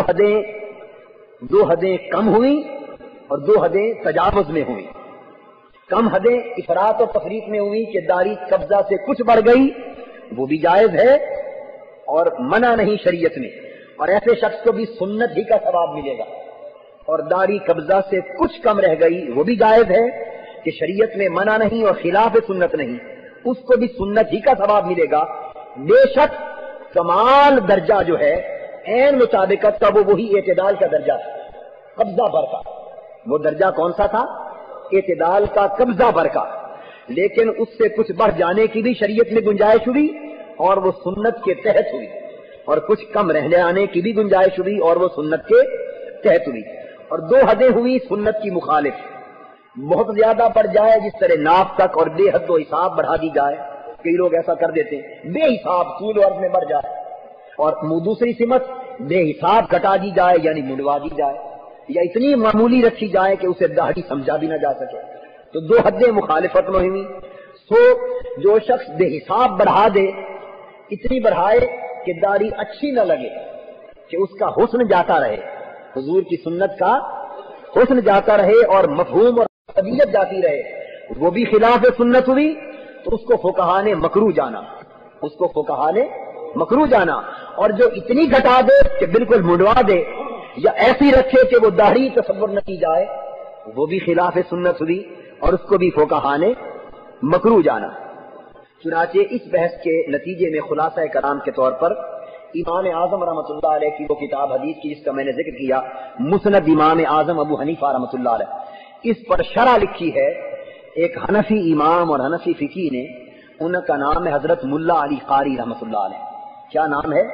2 حدیں کم ہوئی اور 2 حدیں تجاوز میں ہوئی. کم حدیں افراط اور تفریط میں ہوئی کہ داڑھی قبضہ سے کچھ بڑھ گئی، وہ بھی جائز ہے اور منع نہیں شریعت میں، اور ایسے شخص کو بھی سنت ہی کا ثواب ملے گا. اور داڑھی قبضہ سے کچھ کم رہ گئی، وہ بھی جائز ہے کہ شریعت میں منع نہیں اور خلاف سنت نہیں، اس کو بھی سنت ہی کا ثواب ملے گا. بے شک کمال درجہ جو ہے عین مطابقت کا وہ وہی اعتدال کا درجہ تھا، قبضہ بھر کا. وہ درجہ کون سا تھا؟ اعتدال کا، قبضہ بھر کا. لیکن اس سے کچھ بڑھ جانے کی بھی شریعت میں گنجائش ہوئی اور وہ سنت کے تحت ہوئی، اور کچھ کم رہ جانے کی بھی گنجائش ہوئی اور وہ سنت کے تحت ہوئی. اور 2 حدیں ہوئی سنت کی مخالف. بہت زیادہ بڑھ جائے جس طرح ناپ تک اور بے حد و حساب بڑھا دی جائے، کئی لوگ ایسا کر دیتے ہیں، بے حساب طول و عرض میں بڑھ جائے. اور دوسری سمت بے حساب گھٹا دی جائے یعنی منڈوا دی جائے، یا اتنی معمولی رکھی جائے کہ اسے داڑھی سمجھا بھی نہ جا سکے. تو 2 حدیں مخالفت میں ہوئی. سو جو شخص بے حساب بڑھا دے، اتنی بڑھائے کہ داڑھی اچھی نہ لگے، کہ اس کا حسن جاتا رہے، حضور کی سنت کا حسن جاتا رہے اور مفہوم اور طبیعت جاتی رہے، وہ بھی خلاف سنت ہوئی تو اس کو فقہا نے مکروہ جانا، اس کو فقہا نے مکروہ جانا۔ اور جو اتنی گھٹا دے کہ بالکل منڈوا دے یا ایسی رکھے کہ وہ داڑھی تصور نہ کی جائے، وہ بھی خلاف سنت ہوئی اور اس کو بھی فقہا نے مکروہ جانا۔ چنانچہ اس بحث کے نتیجے میں خلاصہ کلام کے طور پر امام اعظم رحمۃ اللہ علیہ کی وہ کتاب حدیث کی جس کا میں نے ذکر کیا، مسند امام اعظم ابو حنیفہ رحمۃ اللہ علیہ، اس پر شرح لکھی ہے ایک حنفی امام اور حنفی فقی نے، ان کا نام ہے حضرت ملا علی قاری رحمۃ اللہ علیہ۔ کیا نام ہے؟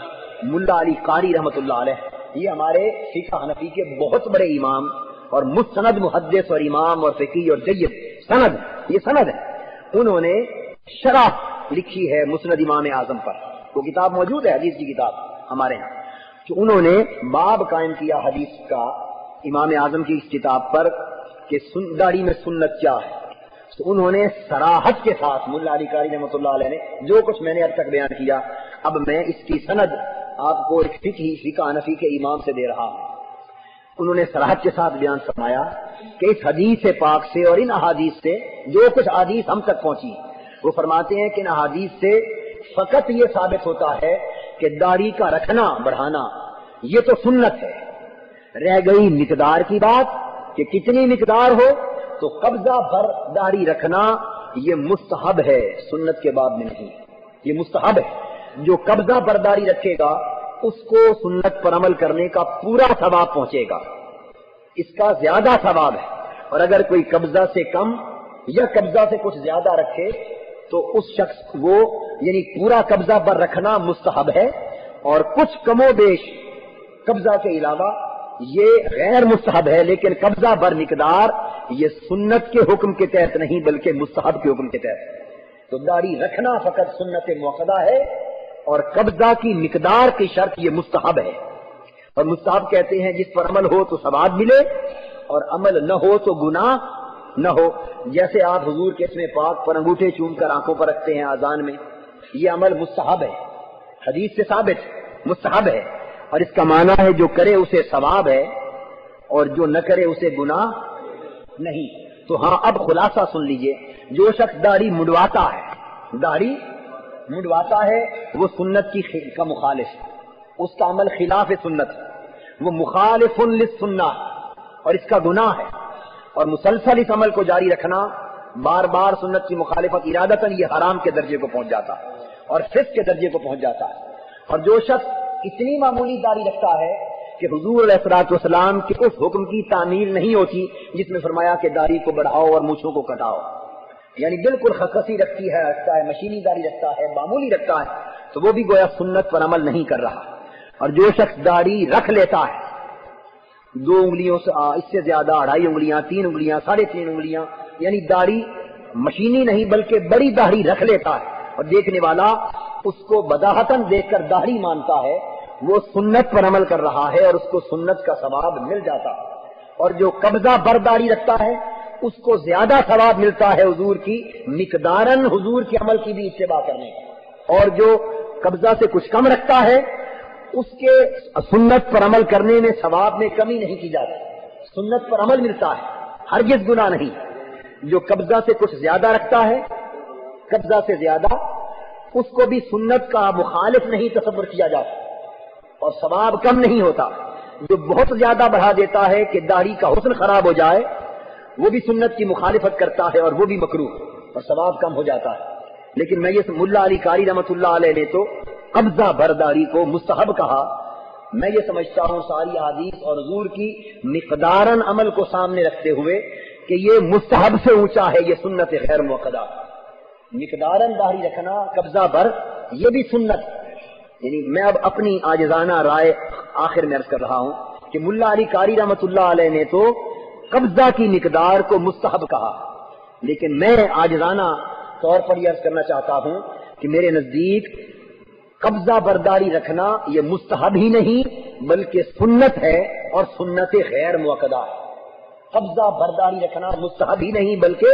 ملا علی قاری رحمۃ اللہ علیہ۔ یہ ہمارے فقہ حنفی کے بہت بڑے امام اور مستند محدث اور امام اور فقی اور جید سند، یہ سند ہے۔ انہوں نے شرح لکھی ہے مسند امام اعظم پر، وہ کتاب موجود ہے حدیث کی کتاب ہمارے ہاں، کہ انہوں نے باب قائم کیا حدیث کا امام اعظم کی اس کتاب پر کہ داڑھی میں سنت کیا ہے۔ تو انہوں نے صراحت کے ساتھ ملا علی قاری رحمۃ اللہ علیہ نے جو کچھ میں نے اب تک بیان کیا، اب میں اس کی سند آپ کو ایک فقہ حنفی کے امام سے دے رہا ہوں۔ انہوں نے صراحت کے ساتھ بیان فرمایا کہ اس حدیث پاک سے اور ان احادیث سے جو کچھ احادیث ہم تک پہنچی، وہ فرماتے ہیں کہ ان احادیث سے فقط یہ ثابت ہوتا ہے کہ داڑھی کا رکھنا بڑھانا یہ تو سنت ہے، رہ گئی مقدار کی بات کہ کتنی مقدار ہو، تو قبضہ بھر داڑھی رکھنا یہ مستحب ہے، سنت کے باب میں نہیں، یہ مستحب ہے۔ جو قبضہ بھر داڑھی رکھے گا اس کو سنت پر عمل کرنے کا پورا ثواب پہنچے گا، اس کا زیادہ ثواب ہے۔ اور اگر کوئی قبضہ سے کم یا قبضہ سے کچھ زیادہ رکھے تو اس شخص وہ یعنی پورا قبضہ پر رکھنا مستحب ہے، اور کچھ کم و بیش قبضہ کے علاوہ یہ غیر مستحب ہے، لیکن قبضہ بر مقدار یہ سنت کے حکم کے تحت نہیں بلکہ مستحب کے حکم کے تحت۔ تو داڑھی رکھنا فقط سنت موقدہ ہے اور قبضہ کی مقدار کی شرط یہ مستحب ہے۔ اور مستحب کہتے ہیں جس پر عمل ہو تو ثواب ملے اور عمل نہ ہو تو گناہ نہ ہو۔ جیسے آپ حضور کے اسم پاک پر انگوٹھے چوم کر آنکھوں پر رکھتے ہیں اذان میں، یہ عمل مستحب ہے، حدیث سے ثابت مستحب ہے، اور اس کا معنی ہے جو کرے اسے ثواب ہے اور جو نہ کرے اسے گناہ نہیں۔ تو ہاں اب خلاصہ سن لیجئے، جو شخص داڑھی منڈواتا ہے، داڑھی منڈواتا ہے وہ سنت کا مخالف، اس کا عمل خلاف سنت، وہ مخالف للسنہ اور اس کا گناہ ہے۔ اور مسلسل اس عمل کو جاری رکھنا، بار بار سنت کی مخالفت ارادتاً، یہ حرام کے درجے کو پہنچ جاتا ہے اور فسق کے درجے کو پہنچ جاتا ہے۔ اور جو شخص اتنی معمولی داڑھی رکھتا ہے کہ حضور علیہ الصلوۃ والسلام کے اس حکم کی تعمیل نہیں ہوتی جس میں فرمایا کہ داڑھی کو بڑھاؤ اور مونچھوں کو کٹاؤ، یعنی بالکل خصخصی رکھتی ہے، رکھتا ہے، مشینی داڑھی رکھتا ہے، معمولی رکھتا ہے، تو وہ بھی گویا سنت پر عمل نہیں کر رہا۔ اور جو شخص داڑھی رکھ لیتا ہے 2 انگلیوں سے اس سے زیادہ، 2.5 انگلیاں، 3 انگلیاں، 3.5 انگلیاں، یعنی داڑھی مشینی نہیں بلکہ بڑی داڑھی رکھ لیتا ہے، اور دیکھنے والا اس کو بداہتاً دیکھ کر داڑھی مانتا ہے، وہ سنت پر عمل کر رہا ہے اور اس کو سنت کا ثواب مل جاتا ہے۔ اور جو قبضہ بر داڑھی رکھتا ہے اس کو زیادہ ثواب ملتا ہے حضور کی مقداراً حضور کے عمل کی بھی اتباع کرنے کا، اور جو قبضہ سے کچھ کم رکھتا ہے اس کے سنت پر عمل کرنے میں ثواب میں کمی نہیں کی جاتی، سنت پر عمل ملتا ہے، ہرگز گناہ نہیں۔ جو قبضہ سے کچھ زیادہ رکھتا ہے، قبضہ سے زیادہ، اس کو بھی سنت کا مخالف نہیں تصور کیا جاتا اور ثواب کم نہیں ہوتا۔ جو بہت زیادہ بڑھا دیتا ہے کہ داڑھی کا حسن خراب ہو جائے، وہ بھی سنت کی مخالفت کرتا ہے اور وہ بھی مکروہ اور ثواب کم ہو جاتا ہے۔ لیکن میں یہ ملا علی قاری رحمۃ اللہ علیہ نے تو قبضہ بر داڑھی کو مستحب کہا۔ میں یہ سمجھتا ہوں ساری احادیث اور حضور کی مقداراً عمل کو سامنے رکھتے ہوئے کہ یہ مستحب سے اونچا ہے، یہ سنت غیر موقدہ، مقداراً داڑھی رکھنا قبضہ بر یہ بھی سنت۔ یعنی میں اب اپنی عاجزانہ رائے آخر میں عرض کر رہا ہوں کہ ملا علی قاری رحمۃ اللہ علیہ نے تو قبضہ کی مقدار کو مستحب کہا، لیکن میں عاجزانہ طور پر یہ عرض کرنا چاہتا ہوں کہ میرے نزدیک قبضہ برداری رکھنا یہ مستحب ہی نہیں بلکہ سنت ہے اور سنت غیر موقدہ ہے۔ قبضہ برداری رکھنا مستحب ہی نہیں بلکہ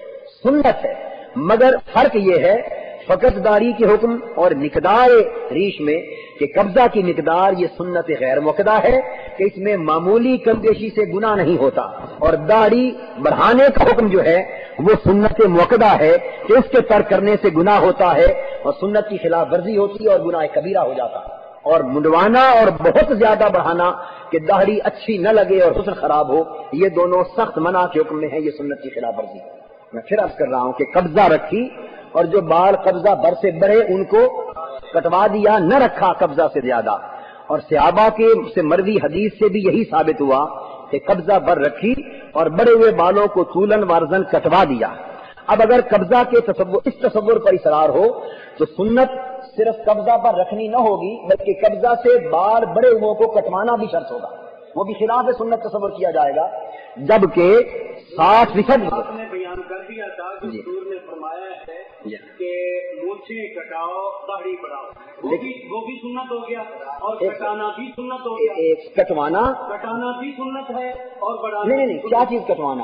سنت ہے، مگر فرق یہ ہے فقط داری کے حکم اور مقدار ریش میں کہ قبضہ کی مقدار یہ سنت غیر موقدہ ہے، کہ اس میں معمولی کم بیشی سے گناہ نہیں ہوتا، اور داڑھی بڑھانے کا حکم جو ہے وہ سنت مؤکدہ ہے کہ اس کے ترک کرنے سے گناہ ہوتا ہے اور سنت کی خلاف ورزی ہوتی ہے اور گناہ کبیرہ ہو جاتا ہے۔ اور منڈوانا اور بہت زیادہ بڑھانا کہ داڑھی اچھی نہ لگے اور حسن خراب ہو، یہ دونوں سخت منع کے حکم میں ہیں، یہ سنت کی خلاف ورزی۔ میں پھر عرض کر رہا ہوں کہ قبضہ رکھی اور جو بال قبضہ بر سے بڑھے ان کو کٹوا دیا، نہ رکھا قبضہ سے زیادہ۔ اور صحابہ کے سے مروی حدیث سے بھی یہی ثابت ہوا کہ قبضہ بر رکھی اور بڑے ہوئے بالوں کو طولن وارزن کٹوا دیا۔ اب اگر قبضہ کے اس تصور پر اصرار ہو تو سنت صرف قبضہ پر رکھنی نہ ہوگی بلکہ قبضہ سے بال بڑے ہوئے کو کٹوانا بھی شرط ہوگا، وہ بھی خلاف سنت تصور کیا جائے گا، جبکہ 60% نے بیان کر دیا تھا کہ حضور نے فرمایا ہے کہ مونچھیں کٹاؤ داڑھی بڑھاؤ، وہ بھی سنت ہو گیا اور کٹانا بھی سنت ہو گیا۔ کٹوانا بھی سنت ہے اور بڑھانا نہیں کیا چیز کٹوانا؟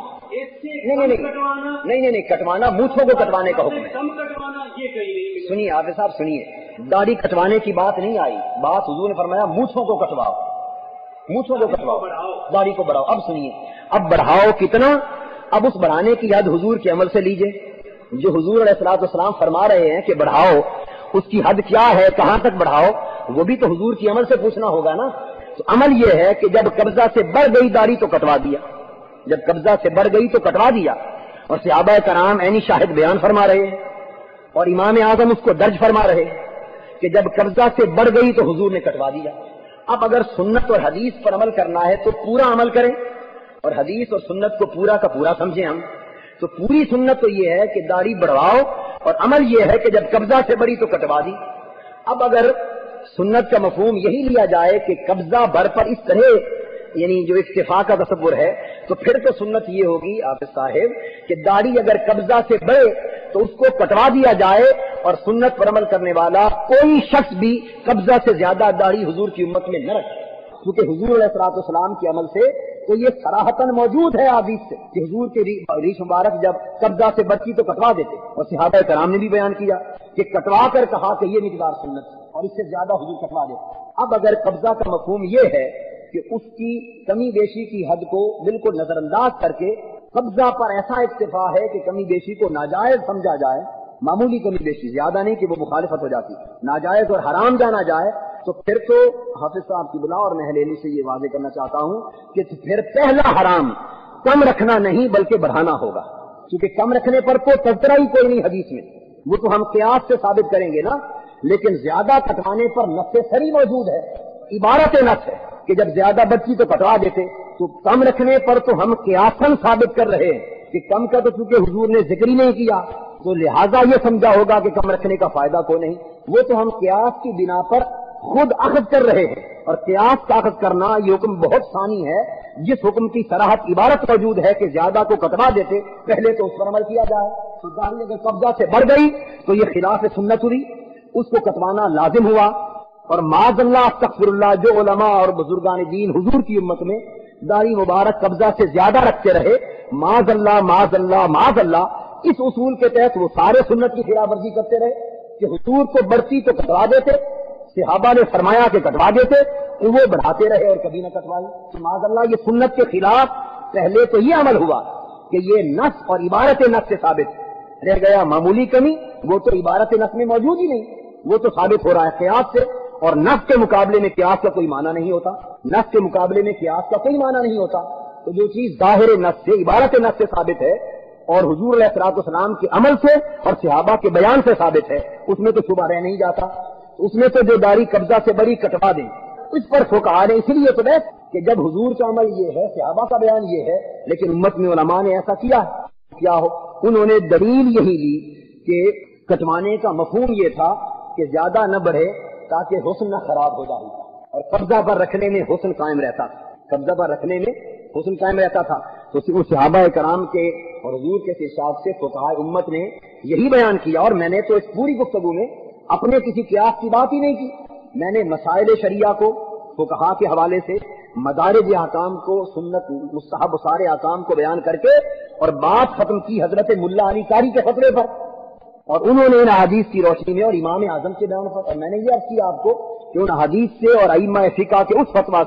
نہیں کٹوانا مونچھوں کو کٹوانے کا حکم ہے۔ کم کٹوانا یہ کہیں نہیں۔ سنیے حافظ صاحب سنیے، داڑھی کٹوانے کی بات نہیں آئی، بات حضور نے فرمایا مونچھوں کو کٹواؤ، مونچھوں کو کٹواؤ، داڑھی کو بڑھاؤ۔ اب سنیے، اب بڑھاؤ کتنا؟ اب اس بڑھانے کی حد حضور کے عمل سے لیجئے، جو حضور علیہ الصلوۃ والسلام فرما رہے ہیں کہ بڑھاؤ، اس کی حد کیا ہے، کہاں تک بڑھاؤ، وہ بھی تو حضور کی عمل سے پوچھنا ہوگا نا۔ تو عمل یہ ہے کہ جب قبضہ سے بڑھ گئی داڑھی تو کٹوا دیا، جب قبضہ سے بڑھ گئی تو کٹوا دیا، اور صحابہ کرام عینی شاہد بیان فرما رہے ہیں اور امام اعظم اس کو درج فرما رہے ہیں کہ جب قبضہ سے بڑھ گئی تو حضور نے کٹوا دیا۔ اب اگر سنت اور حدیث پر عمل کرنا ہے تو پورا عمل کریں اور حدیث اور سنت کو پورا کا پورا سمجھیں ہم۔ تو پوری سنت تو یہ ہے کہ داڑھی بڑھواؤ، اور عمل یہ ہے کہ جب قبضہ سے بڑھی تو کٹوا دی۔ اب اگر سنت کا مفہوم یہی لیا جائے کہ قبضہ بر پر اس طرح یعنی جو اکتفا کا تصور ہے، تو پھر تو سنت یہ ہوگی حافظ صاحب کہ داڑھی اگر قبضہ سے بڑھے تو اس کو کٹوا دیا جائے، اور سنت پر عمل کرنے والا کوئی شخص بھی قبضہ سے زیادہ داڑھی حضور کی امت میں نہ رکھے، کیونکہ حضور علیہ الصلوۃ والسلام کے عمل سے تو یہ صراحتاً موجود ہے حدیث سے کہ حضور کے ریش مبارک جب قبضہ سے بچی تو کٹوا دیتے، اور صحابہ کرام نے بھی بیان کیا کہ کٹوا کر کہا کہ یہ مقدار سنت ہے اور اس سے زیادہ حضور کٹوا دیتے۔ اب اگر قبضہ کا مفہوم یہ ہے کہ اس کی کمی بیشی کی حد کو بالکل نظر انداز کر کے قبضہ پر ایسا اکتفا ہے کہ کمی بیشی کو ناجائز سمجھا جائے، معمولی کمی بیشی، زیادہ نہیں کہ وہ مخالفت ہو جاتی، ناجائز اور حرام جانا جائے، تو پھر تو حافظ صاحب کی بلا اور محلیلی سے یہ واضح کرنا چاہتا ہوں کہ پھر پہلا حرام کم رکھنا نہیں بلکہ بڑھانا ہوگا، کیونکہ کم رکھنے پر تو تذکرہ ہی کوئی نہیں حدیث میں، وہ تو ہم قیاس سے ثابت کریں گے نا، لیکن زیادہ کٹوانے پر نص سری موجود ہے، عبارت نص ہے کہ جب زیادہ بچی تو کٹوا دیتے، تو کم رکھنے پر تو ہم قیاساً ثابت کر رہے ہیں کہ کم کا تو چونکہ حضور نے ذکر ہی نہیں کیا تو لہذا یہ سمجھا ہوگا کہ کم رکھنے کا فائدہ کو نہیں، وہ تو ہم قیاس کی بنا پر خود اخذ کر رہے ہیں، اور قیاس کا اخذ کرنا یہ حکم بہت ثانی ہے، جس حکم کی صراحت عبارت موجود ہے کہ زیادہ کو کٹوا دیتے، پہلے تو اس پر عمل کیا جائے۔ تو داڑھی اگر قبضہ سے بڑھ گئی تو یہ خلاف سنت ہوئی، اس کو کٹوانا لازم ہوا، اور معاذ اللہ استغفر اللہ جو علماء اور بزرگان دین حضور کی امت میں داڑھی مبارک قبضہ سے زیادہ رکھتے رہے، معاذ اللہ معاذ اللہ معاذ اللہ، اس اصول کے تحت وہ سارے سنت کی خلاف ورزی کرتے رہے کہ حضور کو بڑھتی تو کٹوا دیتے، صحابہ نے فرمایا کہ کٹوا دیتے، وہ بڑھاتے رہے اور کبھی نہ کٹوائی۔ تو معاذ اللہ یہ سنت کے خلاف پہلے تو یہ عمل ہوا کہ یہ نص اور عبارت نص سے ثابت رہ گیا، معمولی کمی وہ تو عبارت نص میں موجود ہی نہیں، وہ تو ثابت ہو رہا ہے قیاس سے، اور نص کے مقابلے میں قیاس کا کوئی معنی نہیں ہوتا، نص کے مقابلے میں قیاس کا کوئی معنی نہیں ہوتا۔ تو جو چیز ظاہر نص سے عبارت نص سے ثابت ہے اور حضور علیہ الصلوۃ والسلام کے عمل سے اور صحابہ کے بیان سے ثابت ہے، اس میں تو شبہ رہ نہیں جاتا، اس میں تو جو داڑھی قبضہ سے بڑی کٹوا دیں، اس پر فقہا نے اس لیے تو بحث کہ جب حضور کا عمل یہ ہے، صحابہ کا بیان یہ ہے، لیکن امت میں علماء نے ایسا کیا ہو، انہوں نے دلیل یہی لی کہ کٹوانے کا مفہوم یہ تھا کہ زیادہ نہ بڑھے تاکہ حسن نہ خراب ہو جائے، اور قبضہ پر رکھنے میں حسن قائم رہتا تھا، قبضہ پر رکھنے میں حسن قائم رہتا تھا۔ تو صحابہ کرام کے اور حضور کے ارشاد سے فقہاء امت نے یہی بیان کیا، اور میں نے تو اس پوری گفتگو میں اپنے کسی قیاس کی بات ہی نہیں کی، میں نے مسائل شریعہ کو فقہاء کے حوالے سے، مدارج احکام کو، سنت مستحب و سارے احکام کو بیان کر کے، اور بات ختم کی حضرت ملا علی قاری کے فتوے پر، اور انہوں نے ان حدیث کی روشنی میں اور امام اعظم کے بیان پر، اور میں نے یہ عرض کیا آپ کو کہ ان حدیث سے اور ائمہ فقہ کے اس فتویٰ سے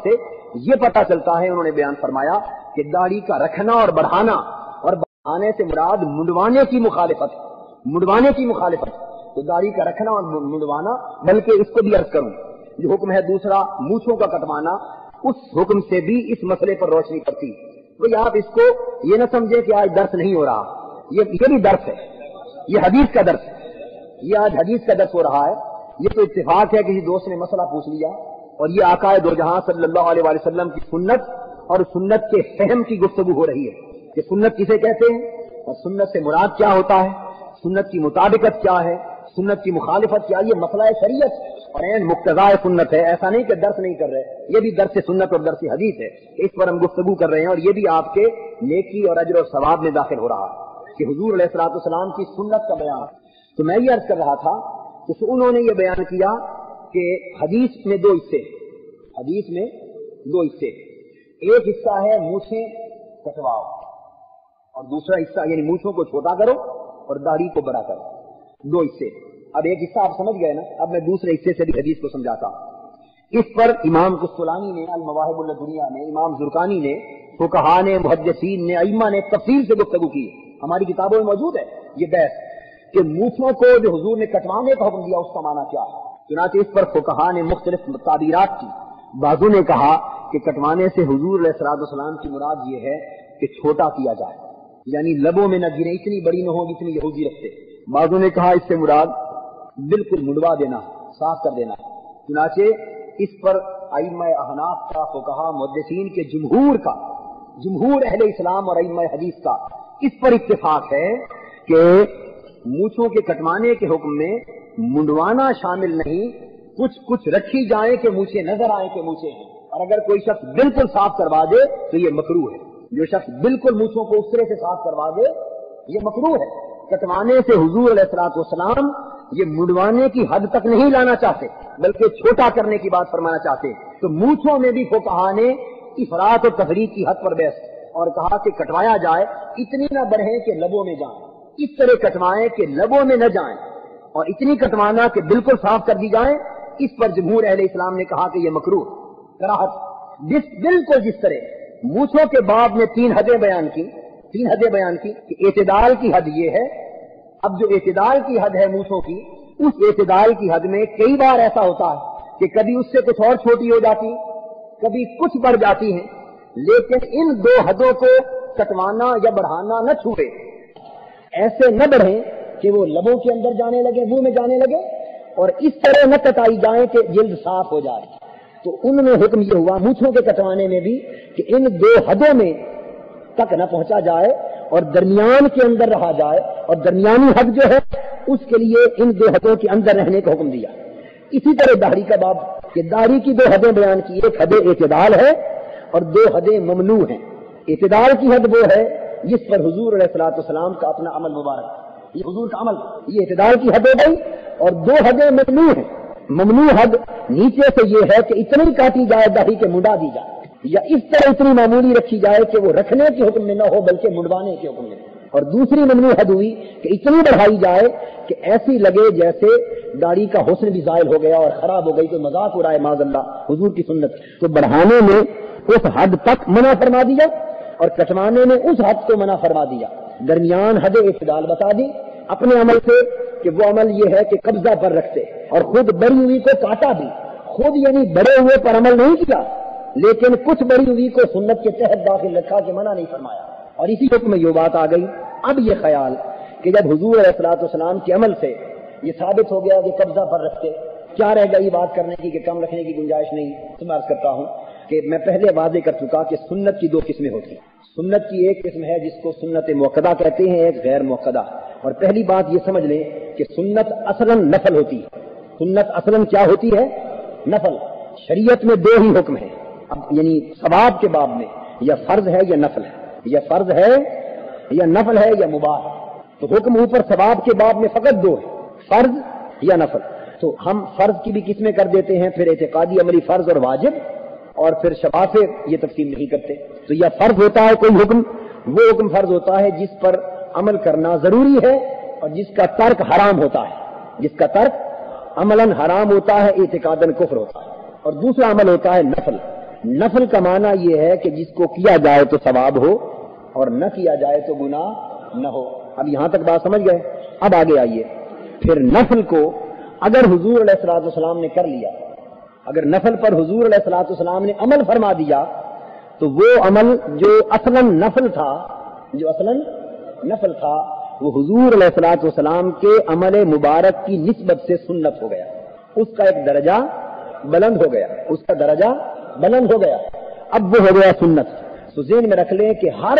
یہ پتہ چلتا ہے، انہوں نے بیان فرمایا کہ داڑھی کا رکھنا اور بڑھانا، اور بڑھانے سے مراد منڈوانے کی مخالفت، منڈوانے کی مخالفت، تو داڑھی کا رکھنا اور منڈوانا، بلکہ اس کو بھی عرض کروں جو حکم ہے دوسرا مونچھوں کا کٹوانا، اس حکم سے بھی اس مسئلے پر روشنی پڑتی۔ بھئی آپ اس کو یہ نہ سمجھیں کہ آج درس نہیں ہو رہا، یہ بھی درس ہے، یہ حدیث کا درس ہے، یہ آج حدیث کا درس ہو رہا ہے۔ یہ تو اتفاق ہے کسی دوست نے مسئلہ پوچھ لیا، اور یہ آقا دو جہاں صلی اللہ علیہ وآلہ وسلم کی سنت اور سنت کے فہم کی گفتگو ہو رہی ہے کہ سنت کسے کہتے ہیں اور سنت سے مراد کیا ہوتا ہے، سنت کی مطابقت کیا ہے، سنت کی مخالفت کیا، یہ مسئلہ شریعت اور عین مقتضاء سنت ہے۔ ایسا نہیں کہ درس نہیں کر رہے، یہ بھی درس سنت اور درس حدیث ہے، اس پر ہم گفتگو کر رہے ہیں، اور یہ بھی آپ کے نیکی اور اجر اور ثواب میں داخل ہو رہا ہے کہ حضور علیہ الصلوۃ والسلام کی سنت کا بیان۔ تو میں یہ عرض کر رہا تھا کہ انہوں نے یہ بیان کیا کہ حدیث میں دو حصے، حدیث میں دو حصے، ایک حصہ ہے مونچھیں کٹواؤ اور دوسرا حصہ یعنی مونچھوں کو چھوٹا کرو اور داڑھی کو بڑا کرو، دو حصے۔ اب ایک حصہ آپ سمجھ گئے نا، اب میں دوسرے حصے سے بھی حدیث کو سمجھاتا ہوں۔ اس پر امام قسطلانی نے المواہب اللدنیہ میں، امام زرقانی نے، فقہاء نے، محدثین نے، ائمہ نے تفصیل سے گفتگو کی، ہماری کتابوں میں موجود ہے یہ بحث کہ مونچھوں کو جو حضور نے کٹوانے کا حکم دیا اس کا معنی کیا ہے۔ چنانچہ اس پر فقہاء نے مختلف تعبیرات کی۔ بعضوں نے کہا کہ کٹوانے سے حضور علیہ الصلوۃ والسلام کی مراد یہ ہے کہ چھوٹا کیا جائے، یعنی لبوں میں نہ گرے، اتنی بڑی نہ ہو جتنی یہودی رکھتے۔ بعضوں نے کہا اس سے مراد بالکل منڈوا دینا، صاف کر دینا۔ چنانچہ اس پر ائمہ احناف کا، فقہاء محدثین کے جمہور اہل اسلام اور ائمہ حدیث کا اس پر اتفاق ہے کہ مونچھوں کے کٹوانے کے حکم میں منڈوانا شامل نہیں، کچھ رکھی جائیں کہ مونچھیں نظر آئیں کہ مونچھیں ہیں، اور اگر کوئی شخص بالکل صاف کروا دے تو یہ مکروہ ہے۔ جو شخص بالکل مونچھوں کو اس طرح سے صاف کروا دے یہ مکروہ ہے۔ کٹوانے سے حضور علیہ الصلوۃ والسلام یہ منڈوانے کی حد تک نہیں لانا چاہتے بلکہ چھوٹا کرنے کی بات فرمانا چاہتے۔ تو مونچھوں میں بھی فقہاء نے افراط و تفریط کی حد پر بحث اور کہا کہ کٹوایا جائے، اتنی نہ بڑھیں کہ لبوں میں جائیں، اس طرح کٹوائیں کہ لبوں میں نہ جائیں، اور اتنی کٹوانا کہ بالکل صاف کر دی جائیں۔ اس پر جمہور اہل اسلام نے کہا کہ یہ مکروہ کراہت، بالکل جس طرح مونچھوں کے باب میں تین حدیں بیان کی کہ اعتدال کی حد یہ ہے۔ اب جو اعتدال کی حد ہے مونچھوں کی، اس اعتدال کی حد میں کئی بار ایسا ہوتا ہے کہ کبھی اس سے کچھ اور چھوٹی ہو جاتی، کبھی کچھ بڑھ جاتی ہیں، لیکن ان دو حدوں کو کٹوانا یا بڑھانا نہ چھوئے، ایسے نہ بڑھیں کہ وہ لبوں کے اندر جانے لگے، منہ میں جانے لگے، اور اس طرح نہ کٹائی جائیں کہ جلد صاف ہو جائے۔ تو ان میں حکم یہ ہوا مونچھوں کے کٹوانے میں بھی کہ ان دو حدوں میں تک نہ پہنچا جائے اور درمیان کے اندر رہا جائے، اور درمیانی حد جو ہے اس کے لیے ان دو حدوں کے اندر رہنے کا حکم دیا۔ اسی طرح داڑھی کا باب کہ داڑھی کی دو حدیں بیان کی، ایک حد اعتدال ہے اور دو حدیں ممنوع ہیں۔ اعتدال کی حد وہ ہے جس پر حضور علیہ الصلوۃ والسلام کا اپنا عمل مبارک، یہ حضور کا عمل، یہ اعتدال کی حد ہو گئی، اور دو حدیں ممنوع ہیں۔ ممنوع حد نیچے سے یہ ہے کہ اتنی کاٹی جائے داڑھی کے منڈا دی جائے، یا اس طرح اتنی معمولی رکھی جائے کہ وہ رکھنے کے حکم میں نہ ہو بلکہ منڈوانے کے حکم میں۔ اور دوسری ممنوع حد ہوئی کہ اتنی بڑھائی جائے کہ ایسی لگے جیسے داڑھی کا حسن بھی زائل ہو گیا اور خراب ہو گئی، تو مذاق ہو رہا ہے معاذ اللہ حضور کی سنت۔ تو بڑھانے میں اس حد تک منع فرما دیا اور کٹوانے میں اس حد کو منع فرما دیا۔ درمیان حد اعتدال بتا دی اپنے عمل سے کہ وہ عمل یہ ہے کہ قبضہ پر رکھتے، اور خود بڑی ہوئی کو کاٹا بھی، خود یعنی بڑے ہوئے پر عمل نہیں کیا، لیکن کچھ بڑی ہوئی کو سنت کے تحت داخل رکھا کہ منع نہیں فرمایا۔ اور اسی حکم میں یہ بات آ گئی۔ اب یہ خیال کہ جب حضور علیہ الصلوۃ والسلام کے عمل سے یہ ثابت ہو گیا کہ قبضہ پر رکھتے، کیا رہ گئی بات کرنے کی کہ کم رکھنے کی گنجائش نہیں؟ تو میں عرض کرتا ہوں کہ میں پہلے واضح کر چکا کہ سنت کی دو قسمیں ہوتی ہیں۔ سنت کی ایک قسم ہے جس کو سنت موقدہ کہتے ہیں، ایک غیر موقدہ۔ اور پہلی بات یہ سمجھ لیں کہ سنت اصلاً نفل ہوتی ہے۔ سنت اصلاً کیا ہوتی ہے؟ نفل۔ شریعت میں دو ہی حکم ہیں، اب یعنی ثواب کے باب میں، یا فرض ہے یا نفل ہے، یا فرض ہے یا نفل ہے یا مباح ہے۔ تو حکم اوپر ثواب کے باب میں فقط دو ہے، فرض یا نفل۔ تو ہم فرض کی بھی قسمیں کر دیتے ہیں، پھر اعتقادی عملی فرض اور واجب، اور پھر شفاعت یہ تقسیم نہیں کرتے۔ تو یہ فرض ہوتا ہے کوئی حکم، وہ حکم فرض ہوتا ہے جس پر عمل کرنا ضروری ہے اور جس کا ترک حرام ہوتا ہے، جس کا ترک عملاً حرام ہوتا ہے، اعتقاداً کفر ہوتا ہے۔ اور دوسرا عمل ہوتا ہے نفل، نفل کا معنی یہ ہے کہ جس کو کیا جائے تو ثواب ہو اور نہ کیا جائے تو گناہ نہ ہو. اب یہاں تک بات سمجھ گئے؟ اب آگے آئیے. پھر نفل کو اگر حضور علیہ الصلوۃ والسلام نے کر لیا، اگر نفل پر حضور علیہ الصلوۃ والسلام نے عمل فرما دیا تو وہ عمل جو اصلاً نفل تھا، وہ حضور علیہ الصلوۃ والسلام کے عمل مبارک کی نسبت سے سنت ہو گیا. اس کا ایک درجہ بلند ہو گیا، اب وہ ہو گیا سنت. تو ذہن میں رکھ لیں کہ ہر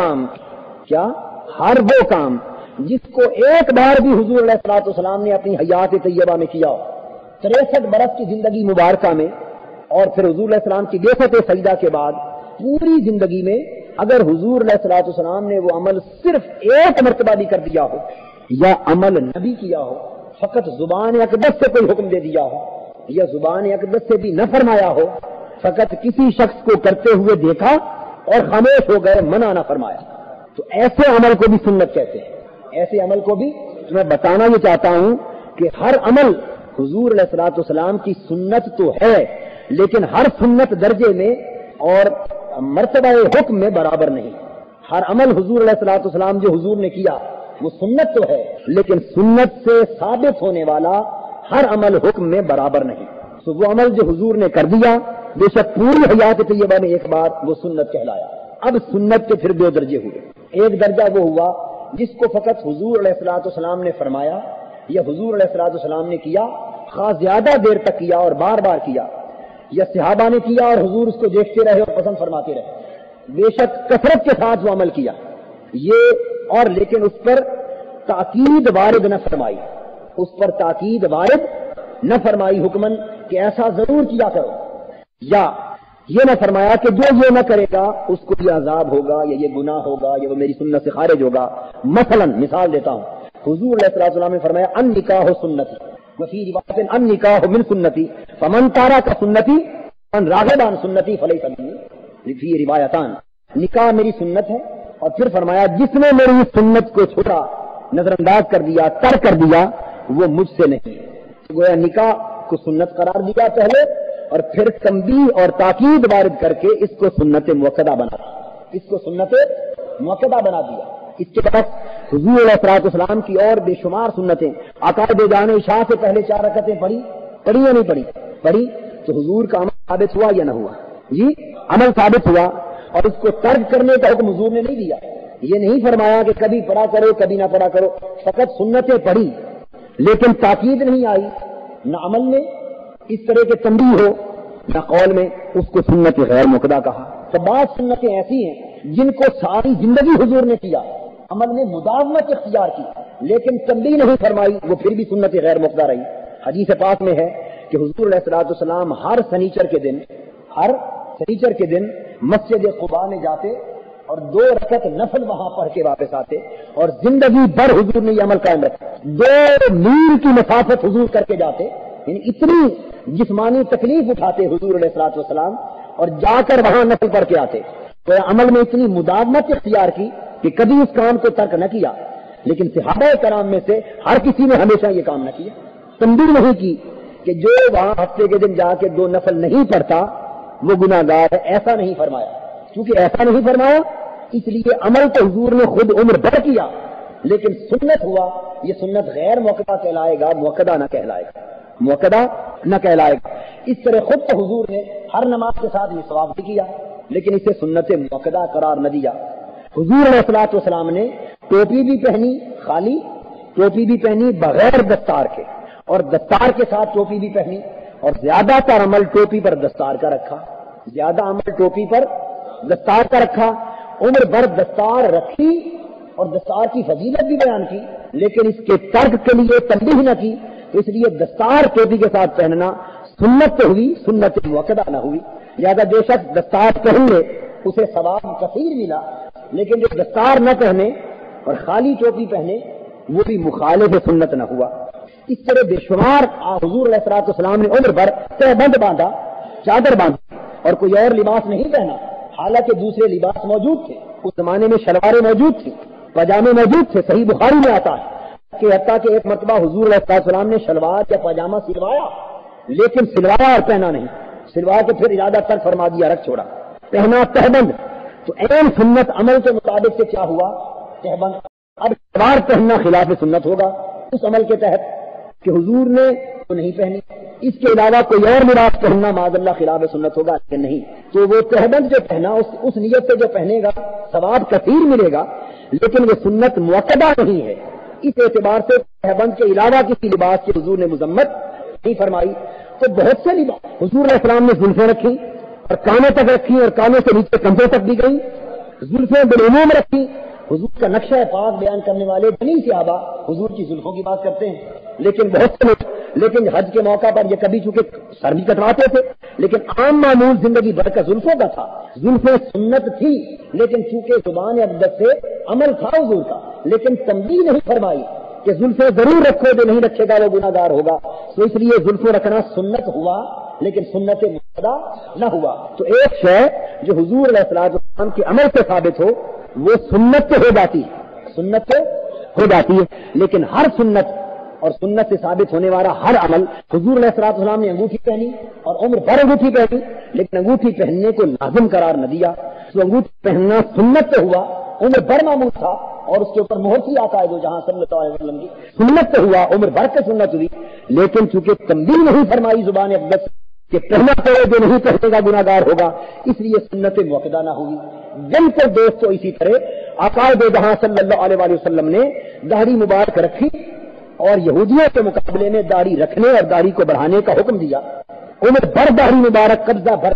وہ کام جس کو ایک بار بھی حضور علیہ الصلوۃ والسلام نے اپنی حیات طیبہ میں کیا ہو، 63 برس کی زندگی مبارکہ میں، اور پھر حضور علیہ السلام کی بیست سجدہ کے بعد پوری زندگی میں اگر حضور علیہ الصلوۃ والسلام نے وہ عمل صرف ایک مرتبہ بھی کر دیا ہو یا عمل نہ بھی کیا ہو، فقط زبان اقدس سے کوئی حکم دے دیا ہو یا زبان اقدس سے بھی نہ فرمایا ہو، فقط کسی شخص کو کرتے ہوئے دیکھا اور خاموش ہو گئے، منع نہ فرمایا، تو ایسے عمل کو بھی سنت کہتے ہیں. ایسے عمل کو بھی میں بتانا یہ چاہتا ہوں کہ ہر عمل حضور علیہ الصلوۃ والسلام کی سنت تو ہے، لیکن ہر سنت درجے میں اور مرتبہ حکم میں برابر نہیں. ہر عمل حضور علیہ الصلوۃ والسلام جو حضور نے کیا وہ سنت تو ہے، لیکن سنت سے ثابت ہونے والا ہر عمل حکم میں برابر نہیں. تو وہ عمل جو حضور نے کر دیا بے شک پوری حیات طیبہ میں ایک بار، وہ سنت کہلایا. اب سنت کے پھر 2 درجے ہوئے. ایک درجہ وہ ہوا جس کو فقط حضور علیہ الصلوۃ والسلام نے فرمایا یا حضور علیہ الصلوۃ والسلام نے کیا، خاص زیادہ دیر تک کیا اور بار بار کیا، یا صحابہ نے کیا اور حضور اس کو دیکھتے رہے اور پسند فرماتے رہے. بے شک کثرت کے ساتھ وہ عمل کیا یہ، اور لیکن اس پر تاکید وارد نہ فرمائی، حکمن کہ ایسا ضرور کیا کرو، یا یہ نہ فرمایا کہ جو یہ نہ کرے گا اس کو یہ عذاب ہوگا یا یہ گناہ ہوگا یا وہ میری سنت سے خارج ہوگا. مثلا مثال دیتا ہوں، حضور علیہ الصلوۃ والسلام نے فرمایا ان نکاح سنتی وفی روایت ان نکاح من سنتی فمن تارک سنتی من راغب عن سنتی فلیس منی، فی روایتان، نکاح میری سنت ہے، اور پھر فرمایا جس نے میری سنت کو چھوڑا، نظر انداز کر دیا، ترک کر دیا، وہ مجھ سے نہیں. گویا نکاح کو سنت قرار دیا پہلے، اور پھر تنبیہ اور تاکید وارد کر کے اس کو سنت مؤکدہ بنا دیا. اس کے بعد حضور علیہ الصلوۃ والسلام کی اور بے شمار سنتیں. عقائد جان عشاء سے پہلے 4 رکعتیں پڑھی یا نہیں پڑھی؟ تو حضور کا عمل ثابت ہوا یا نہ ہوا؟ جی عمل ثابت ہوا. اور اس کو ترک کرنے کا حکم حضور نے نہیں دیا. یہ نہیں فرمایا کہ کبھی پڑھا کرو کبھی نہ پڑھا کرو، فقط سنتیں پڑھی، لیکن تاکید نہیں آئی نہ عمل میں اس طرح کے تنبیہ ہو نہ قول میں، اس کو سنت غیر مؤکدہ کہا. تو بعض سنتیں ایسی ہیں جن کو ساری زندگی حضور نے کیا، عمل میں مداومت اختیار کی، لیکن تنبیہ نہیں فرمائی، وہ پھر بھی سنت غیر مؤکدہ رہی. حدیث پاک میں ہے کہ حضور علیہ الصلوۃ والسلام ہر سنیچر کے دن مسجد قباء میں جاتے اور 2 رکعت نفل وہاں پڑھ کے واپس آتے، اور زندگی بھر حضور نے یہ عمل قائم رکھا. 2 میل کی مسافت حضور کر کے جاتے، یعنی اتنی جسمانی تکلیف اٹھاتے حضور علیہ الصلوۃ والسلام، اور جا کر وہاں نفل پڑھ کے آتے. تو عمل میں اتنی مداومت اختیار کی کہ کبھی اس کام کو ترک نہ کیا. لیکن صحابہ کرام میں سے ہر کسی نے ہمیشہ یہ کام نہ کیا، تنبیہ نہیں کی کہ جو وہاں ہفتے کے دن جا کے 2 نفل نہیں پڑھتا وہ گناہ گار ہے. ایسا نہیں فرمایا. کیونکہ ایسا نہیں فرمایا اس لیے عمل تو حضور نے خود عمر بھر کیا، لیکن سنت ہوا، یہ سنت غیر مؤکدہ کہلائے گا، مؤکدہ نہ کہلائے گا. اس طرح خود تو حضور نے ہر نماز کے ساتھ مسواک بھی کیا، لیکن اسے سنت مؤکدہ قرار نہ دیا. حضور علیہ الصلوۃ والسلام نے ٹوپی بھی پہنی، خالی ٹوپی بھی پہنی بغیر دستار کے، اور دستار کے ساتھ ٹوپی بھی پہنی، اور زیادہ تر عمل ٹوپی پر دستار کا رکھا. عمر بھر دستار رکھی اور دستار کی فضیلت بھی بیان کی، لیکن اس کے ترک کے لیے تنبیہ نہ کی. اس لیے دستار ٹوپی کے ساتھ پہننا سنت تو ہوئی، سنت مؤکدہ نہ ہوئی. لہذا جو شخص دستار پہن لے اسے ثواب کثیر ملا، لیکن جو دستار نہ پہنے اور خالی ٹوپی پہنے وہ بھی مخالف سنت نہ ہوا. اس طرح بے شمار حضور علیہ الصلوۃ والسلام نے عمر بھر تہبند باندھا، چادر باندھی، اور کوئی اور لباس نہیں پہنا. حالانکہ دوسرے لباس موجود تھے، اس زمانے میں شلواریں موجود تھیں، پاجامے موجود تھے. صحیح بخاری میں آتا ہے کہ حتیٰ کہ ایک مرتبہ حضور علیہ السلام نے شلوار یا پاجامہ سلوایا، لیکن سلوایا اور پہنا نہیں. سلوا کے پھر ارادہ ترک فرما دیا، رکھ چھوڑا۔ پہنا تہبند، تو عین سنت عمل کے مطابق سے کیا ہوا؟ تہبند۔ اب سلوار پہننا خلاف سنت ہوگا اس عمل کے تحت کہ حضور نے تو نہیں پہنی، اس کے علاوہ کوئی اور لباس پہننا معاذ اللہ خلاف سنت ہوگا کہ نہیں، تو وہ تہبند جو پہنا اس نیت سے جو پہنے گا ثواب کثیر ملے گا، لیکن وہ سنت مؤکدہ نہیں ہے۔ اس اعتبار سے تہبند کے علاوہ کسی لباس کی حضور نے مذمت نہیں فرمائی۔ تو بہت سے لباس حضور علیہ السلام نے زلفیں رکھی اور کانوں تک رکھی اور کانوں سے نیچے کندھوں تک بھی گئی، زلفیں بالعموم رکھی۔ حضور کا نقشہ پاک بیان کرنے والے بنی صحابہ حضور کی زلفوں کی بات کرتے ہیں، لیکن بہت سے لوگ لیکن حج کے موقع پر یہ کبھی چونکہ سر بھی کٹواتے تھے، لیکن عام معمول زندگی بھر کا زلفوں کا تھا۔ زلفیں سنت تھی، لیکن چونکہ زبان اقدس سے عمل تھا حضور کا، لیکن تنبیہ نہیں فرمائی کہ زلفیں ضرور رکھو، جو نہیں رکھے گا وہ گناہ گار ہوگا۔ تو اس لیے زلفوں رکھنا سنت ہوا، لیکن سنت مقتدی نہ ہوا۔ تو ایک شے جو حضور علیہ السلام کے عمل سے ثابت ہو وہ سنت ہو جاتی ہے، سنت ہو جاتی ہے، لیکن ہر سنت اور سنت سے ثابت ہونے والا ہر عمل، حضور علیہ السلام نے انگوٹھی پہنی اور عمر بھر انگوٹھی پہنی، لیکن انگوٹھی پہننے کو لازم قرار نہ دیا۔ تو انگوٹھی پہننا سنت ہوا، عمر بھر معمول تھا، اور اس کے اوپر مہر تھی آقا دو جہاں صلی اللہ علیہ وسلم کی، سنت ہوا، عمر بھر کے سنت ہوئی، لیکن چونکہ تنبیہ نہیں فرمائی زبان اقدس کہ پہنا پڑے جو نہیں پہنے گا گناہ گار ہوگا، اس لیے سنت مؤکدہ نہ ہوئی۔ بالکل دوستو اسی طرح آقا دو جہاں صلی اللہ علیہ وسلم نے داڑھی مبارک رکھی اور یہودیوں کے مقابلے میں داڑھی رکھنے اور داڑھی کو بڑھانے کا حکم دیا۔ عمر بھر داڑھی مبارک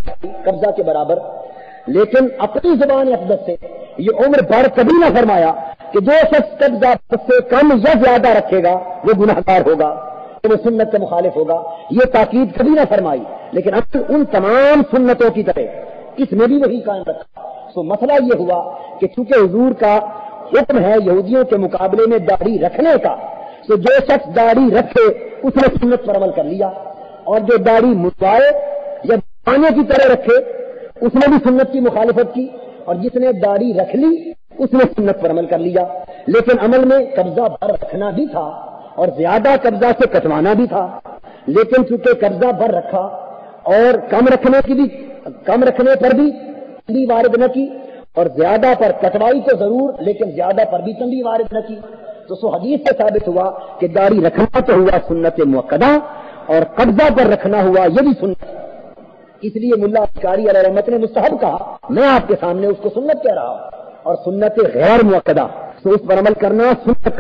قبضہ کے برابر، لیکن اپنی زبان اقدس سے یہ عمر بھر کبھی نہ فرمایا کہ جو شخص قبضہ سے کم یا زیادہ رکھے گا وہ گناہ گار ہوگا، وہ سنت کے مخالف ہوگا، یہ تاکید کبھی نہ فرمائی، لیکن اب ان تمام سنتوں کی طرح اس میں بھی وہی قائم رکھا۔ تو مسئلہ یہ ہوا کہ چونکہ حضور کا حکم ہے یہودیوں کے مقابلے میں داڑھی رکھنے کا، تو جو شخص داڑھی رکھے اس نے سنت پر عمل کر لیا، اور جو داڑھی منڈوائے یا پانے کی طرح رکھے اس نے بھی سنت کی مخالفت کی، اور جس نے داڑھی رکھ لی اس نے سنت پر عمل کر لیا۔ لیکن عمل میں قبضہ بھر رکھنا بھی تھا اور زیادہ قبضہ سے کٹوانا بھی تھا، لیکن چونکہ قبضہ بھر رکھا اور کم رکھنے پر بھی تنبیہ وارد نہ کی، اور زیادہ پر کٹوائی تو ضرور لیکن زیادہ پر بھی تنبیہ وارد نہ کی، تو حدیث سے ثابت ہوا کہ داڑھی رکھنا تو ہوا سنت مؤکدہ اور قبضہ پر رکھنا ہوا یہ بھی سنت۔ اس لیے ملا اشکاری علیہ رحمت نے مستحب کہا، میں آپ کے سامنے اس کو سنت کہہ رہا ہوں، اور سنت غیر مؤکدہ تو اس پر عمل کرنا سنت کا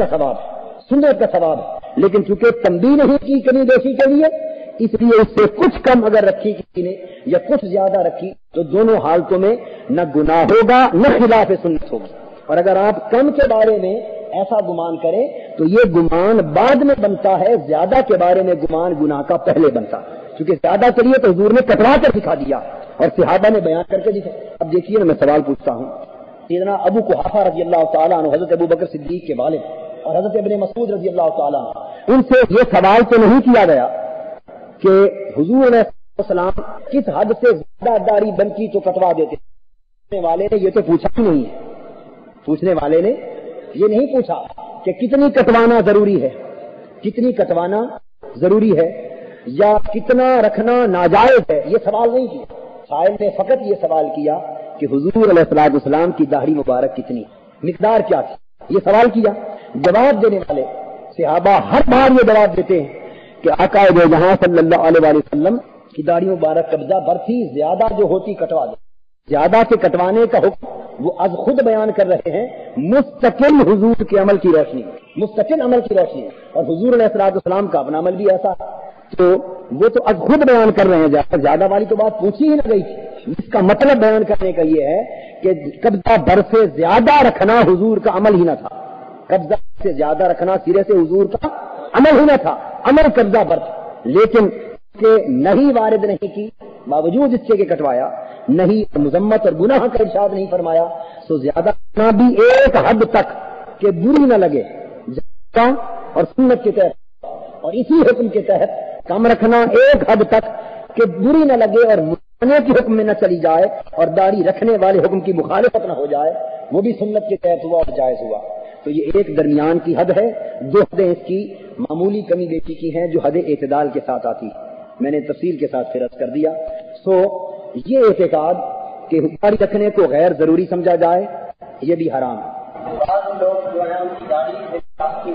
ثواب ہے، لیکن چونکہ تنبیہ نہیں کی کمی بیشی کے لیے، اس لیے اس سے کچھ کم اگر رکھی کسی نے یا کچھ زیادہ رکھی تو دونوں حالتوں میں نہ گناہ ہوگا نہ خلاف سنت ہوگی۔ اور اگر آپ کم کے بارے میں ایسا گمان کریں تو یہ گمان بعد میں بنتا ہے، زیادہ کے بارے میں گمان گناہ کا پہلے بنتا ہے، کیونکہ زیادہ کے لیے تو حضور نے کٹوا کر دکھا دیا اور صحابہ نے بیان کر کے دکھا۔ اب دیکھیے نا، میں سوال پوچھتا ہوں، سیدنا ابو قحافہ رضی اللہ تعالیٰ عنہ حضرت ابو بکر صدیق کے والد اور حضرت ابن مسعود رضی اللہ تعالیٰ عنہ، ان سے یہ سوال تو نہیں کیا گیا کہ حضور علیہ السلام کس حد سے زیادہ داڑھی بن کی تو کٹوا دیتے؟ پوچھنے والے نے یہ تو پوچھا ہی نہیں ہے، پوچھنے والے نے یہ نہیں پوچھا کہ کتنی کٹوانا ضروری ہے، کتنی کٹوانا ضروری ہے یا کتنا رکھنا ناجائز ہے، یہ سوال نہیں کیا۔ سائل نے فقط یہ سوال کیا کہ حضور علیہ السلام کی داڑھی مبارک کتنی، مقدار کیا تھی، یہ سوال کیا۔ جواب دینے والے صحابہ ہر بار یہ جواب دیتے ہیں کہ آقا دو جہاں صلی اللہ علیہ وسلم کی داڑھی مبارک قبضہ بھر تھی، زیادہ جو ہوتی کٹوا دے۔ زیادہ سے کٹوانے کا حکم وہ از خود بیان کر رہے ہیں مستقل حضور کے عمل کی روشنی، مستقل عمل کی روشنی، اور حضور علیہ السلام کا اپنا عمل بھی ایسا ہے، تو وہ تو از خود بیان کر رہے ہیں، زیادہ والی تو بات پوچھی ہی نہ گئی تھی۔ اس کا مطلب بیان کرنے کا یہ ہے کہ قبضہ بھر سے زیادہ رکھنا حضور کا عمل ہی نہ تھا، قبضہ سے زیادہ رکھنا سرے سے حضور کا عمل ہی نہ تھا، عمل قبضہ بھر تھا، لیکن کہ نہیں وارد نہیں کی، باوجود اس سے کہ کٹوایا نہیں، مذمت اور گناہ کا ارشاد نہیں فرمایا، تو زیادہ رکھنا بھی ایک حد تک کہ بری نہ لگے اور سنت کے تحت، اور اسی حکم کے تحت کم رکھنا ایک حد تک کہ بری نہ لگے اور منع کے حکم میں نہ چلی جائے اور داڑھی رکھنے والے حکم کی مخالفت نہ ہو جائے، وہ بھی سنت کے تحت ہوا اور جائز ہوا۔ تو یہ ایک درمیان کی حد ہے، دو حدیں اس کی معمولی کمی بیشی کی ہیں جو حد اعتدال کے ساتھ آتی ہے۔ میں نے تفصیل کے ساتھ عرض کر دیا۔ سو یہ اعتقاد کہ داڑھی رکھنے کو غیر ضروری سمجھا جائے یہ بھی حرام ہے. بعض لوگ جو ہے ان کی داڑھی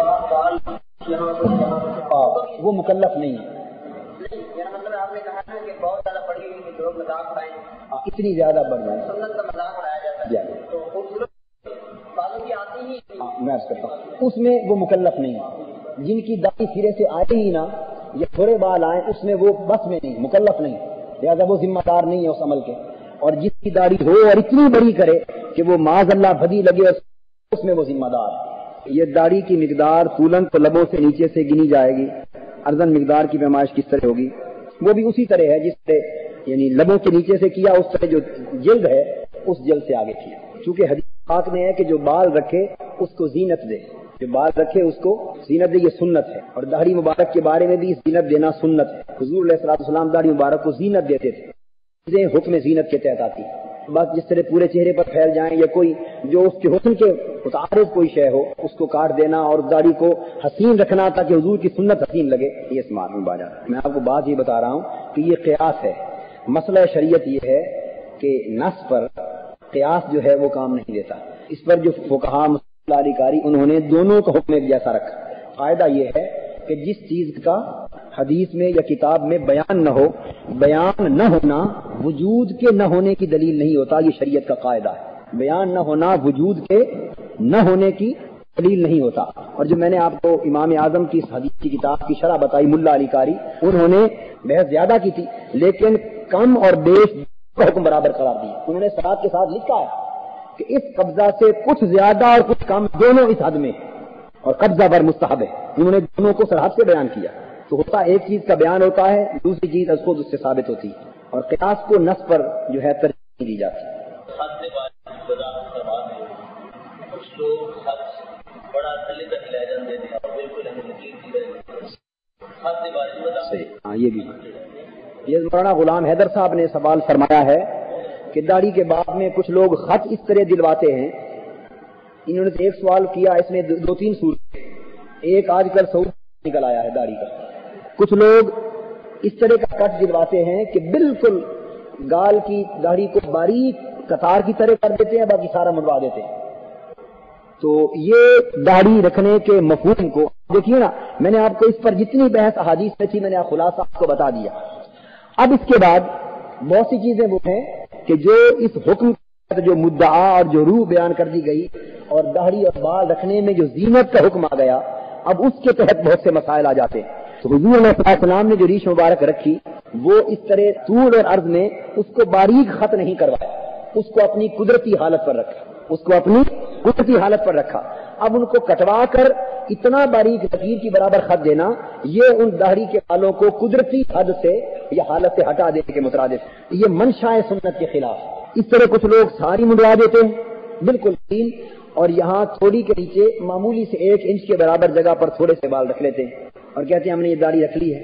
وہ مکلف نہیں ہے. میرا مطلب آپ نے کہا نا کہ بہت زیادہ پڑھی ہوئی کہ لوگ مذاق اڑائیں, اتنی زیادہ بڑھ جائے سنت کا مذاق اڑایا جاتا ہے, تو خوبصورت باتوں کی آتی ہی میں عرض کرتا ہوں اس میں وہ مکلف نہیں ہے. جن کی داڑھی سرے سے آئے ہی نہ یا تھوڑے بال آئیں اس میں وہ بس میں نہیں, مکلف نہیں, لہٰذا وہ ذمہ دار نہیں ہے اس عمل کے. اور جس کی داڑھی ہو اور اتنی بڑی کرے کہ وہ معاذ اللہ بھدی لگے اس میں وہ ذمہ دار ہے. یہ داڑھی کی مقدار طولن تو لبوں سے نیچے سے گنی جائے گی, ارزن مقدار کی پیمائش کس طرح ہوگی وہ بھی اسی طرح ہے جس سے یعنی لبوں کے نیچے سے کیا اس طرح جو جلد ہے اس جلد سے آگے کیا. چونکہ حدیث پاک میں ہے کہ جو بال رکھے اس کو زینت دے, جو بال رکھے اس کو زینت دے, یہ سنت ہے. اور داڑھی مبارک کے بارے میں بھی زینت دینا سنت ہے. حضور علیہ الصلوۃ والسلام داڑھی مبارک کو زینت دیتے تھے, چیزیں حکم زینت کے تحت آتی ہیں. بس جس طرح پورے چہرے پر پھیل جائیں یا کوئی جو اس کے حسن کے متعارض کوئی شے ہو اس کو کاٹ دینا اور داڑھی کو حسین رکھنا تاکہ حضور کی سنت حسین لگے, یہ اس معاملے میں باجا. میں آپ کو بات یہ بتا رہا ہوں کہ یہ قیاس ہے. مسئلہ شریعت یہ ہے کہ نص پر قیاس جو ہے وہ کام نہیں دیتا. اس پر جو فقہا علی کاری انہوں نے دونوں کا حکم ایک جیسا رکھا. قاعدہ یہ ہے کہ جس چیز کا حدیث میں یا کتاب میں بیان نہ ہو, بیان نہ ہونا وجود کے نہ ہونے کی دلیل نہیں ہوتا. یہ شریعت کا قاعدہ ہے. بیان نہ ہونا وجود کے نہ ہونے کی دلیل نہیں ہوتا. اور جو میں نے آپ کو امام اعظم کی اس حدیث کی کتاب کی شرح بتائی ملا علی کاری, انہوں نے بحث زیادہ کی تھی لیکن کم اور بیش کا حکم برابر قرار دیا. انہوں نے سرات کے ساتھ لکھا ہے کہ اس قبضہ سے کچھ زیادہ اور کچھ کم دونوں اس حد میں, اور قبضہ بر مستحب ہے. انہوں نے دونوں کو سرحد سے بیان کیا. تو ہوتا ایک چیز کا بیان ہوتا ہے, دوسری چیز از خود اس سے ثابت ہوتی ہے. اور قیاس کو نص پر جو ہے ترجیح دی جاتی ہے. ہاں یہ بھی یہ مولانا غلام حیدر صاحب نے سوال فرمایا ہے کہ داڑھی کے بعد میں کچھ لوگ خط اس طرح دلواتے ہیں. انہوں نے ایک سوال کیا, اس میں دو تین صورت. ایک آج کل سعودی نکل آیا ہے داڑھی کا. کچھ لوگ اس طرح کا کٹ دلواتے ہیں کہ بالکل گال کی داڑھی کو باریک قطار کی طرح کر دیتے ہیں, باقی سارا منڈوا دیتے ہیں. تو یہ داڑھی رکھنے کے مفہوم کو دیکھیے نا, میں نے آپ کو اس پر جتنی بحث احادیث میں تھی میں نے خلاصہ آپ کو بتا دیا. اب اس کے بعد بہت سی چیزیں وہ ہیں کہ جو اس حکم جو مدعا اور جو روح بیان کر دی گئی اور داڑھی اور بال رکھنے میں جو زینت کا حکم آ گیا, اب اس کے تحت بہت سے مسائل آ جاتے ہیں. تو حضور علیہ السلام نے جو ریش مبارک رکھی وہ اس طرح طول اور عرض میں اس کو باریک خط نہیں کروایا, اس کو اپنی قدرتی حالت پر رکھا, اس کو اپنی قدرتی حالت پر رکھا. اب ان کو کٹوا کر اتنا باریک لکیر کی برابر خط دینا یہ ان داڑھی کے بالوں کو قدرتی حد سے یا حالت سے ہٹا دینے کے مترادف, یہ منشاء سنت کے خلاف. اس طرح کچھ لوگ ساری منڈوا دیتے ہیں بالکل تین, اور یہاں تھوڑی کے نیچے معمولی سے 1 انچ کے برابر جگہ پر تھوڑے سے بال رکھ لیتے ہیں اور کہتے ہیں ہم نے یہ داڑھی رکھ لی ہے.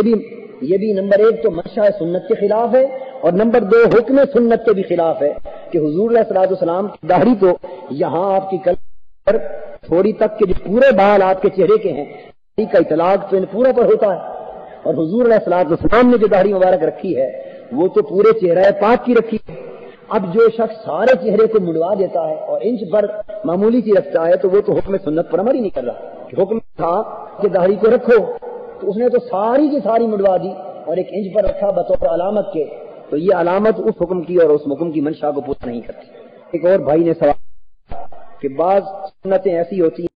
یہ بھی نمبر 1 تو منشاء سنت کے خلاف ہے, اور نمبر 2 حکم سنت کے بھی خلاف ہے کہ حضور علیہ الصلوۃ والسلام کی داڑھی تو یہاں آپ کی کل پر تھوڑی تک کے جو پورے بال آپ کے چہرے کے ہیں داڑھی کا اطلاق تو ان پورا پر ہوتا ہے, اور حضور علیہ الصلوۃ والسلام نے جو داڑھی مبارک رکھی ہے وہ تو پورے چہرہ پاک کی رکھی ہے. اب جو شخص سارے چہرے کو منڈوا دیتا ہے اور انچ پر معمولی سی رکھتا ہے تو وہ تو حکم سنت پر عمل ہی نہیں کر رہا. حکم تھا کہ داڑھی کو رکھو, تو اس نے تو ساری کی ساری منڈوا دی اور 1 انچ پر رکھا بطور علامت کے, تو یہ علامت اس حکم کی اور اس حکم کی منشا کو پورا نہیں کرتی. ایک اور بھائی نے سوال کہ بعض سنتیں ایسی ہوتی ہیں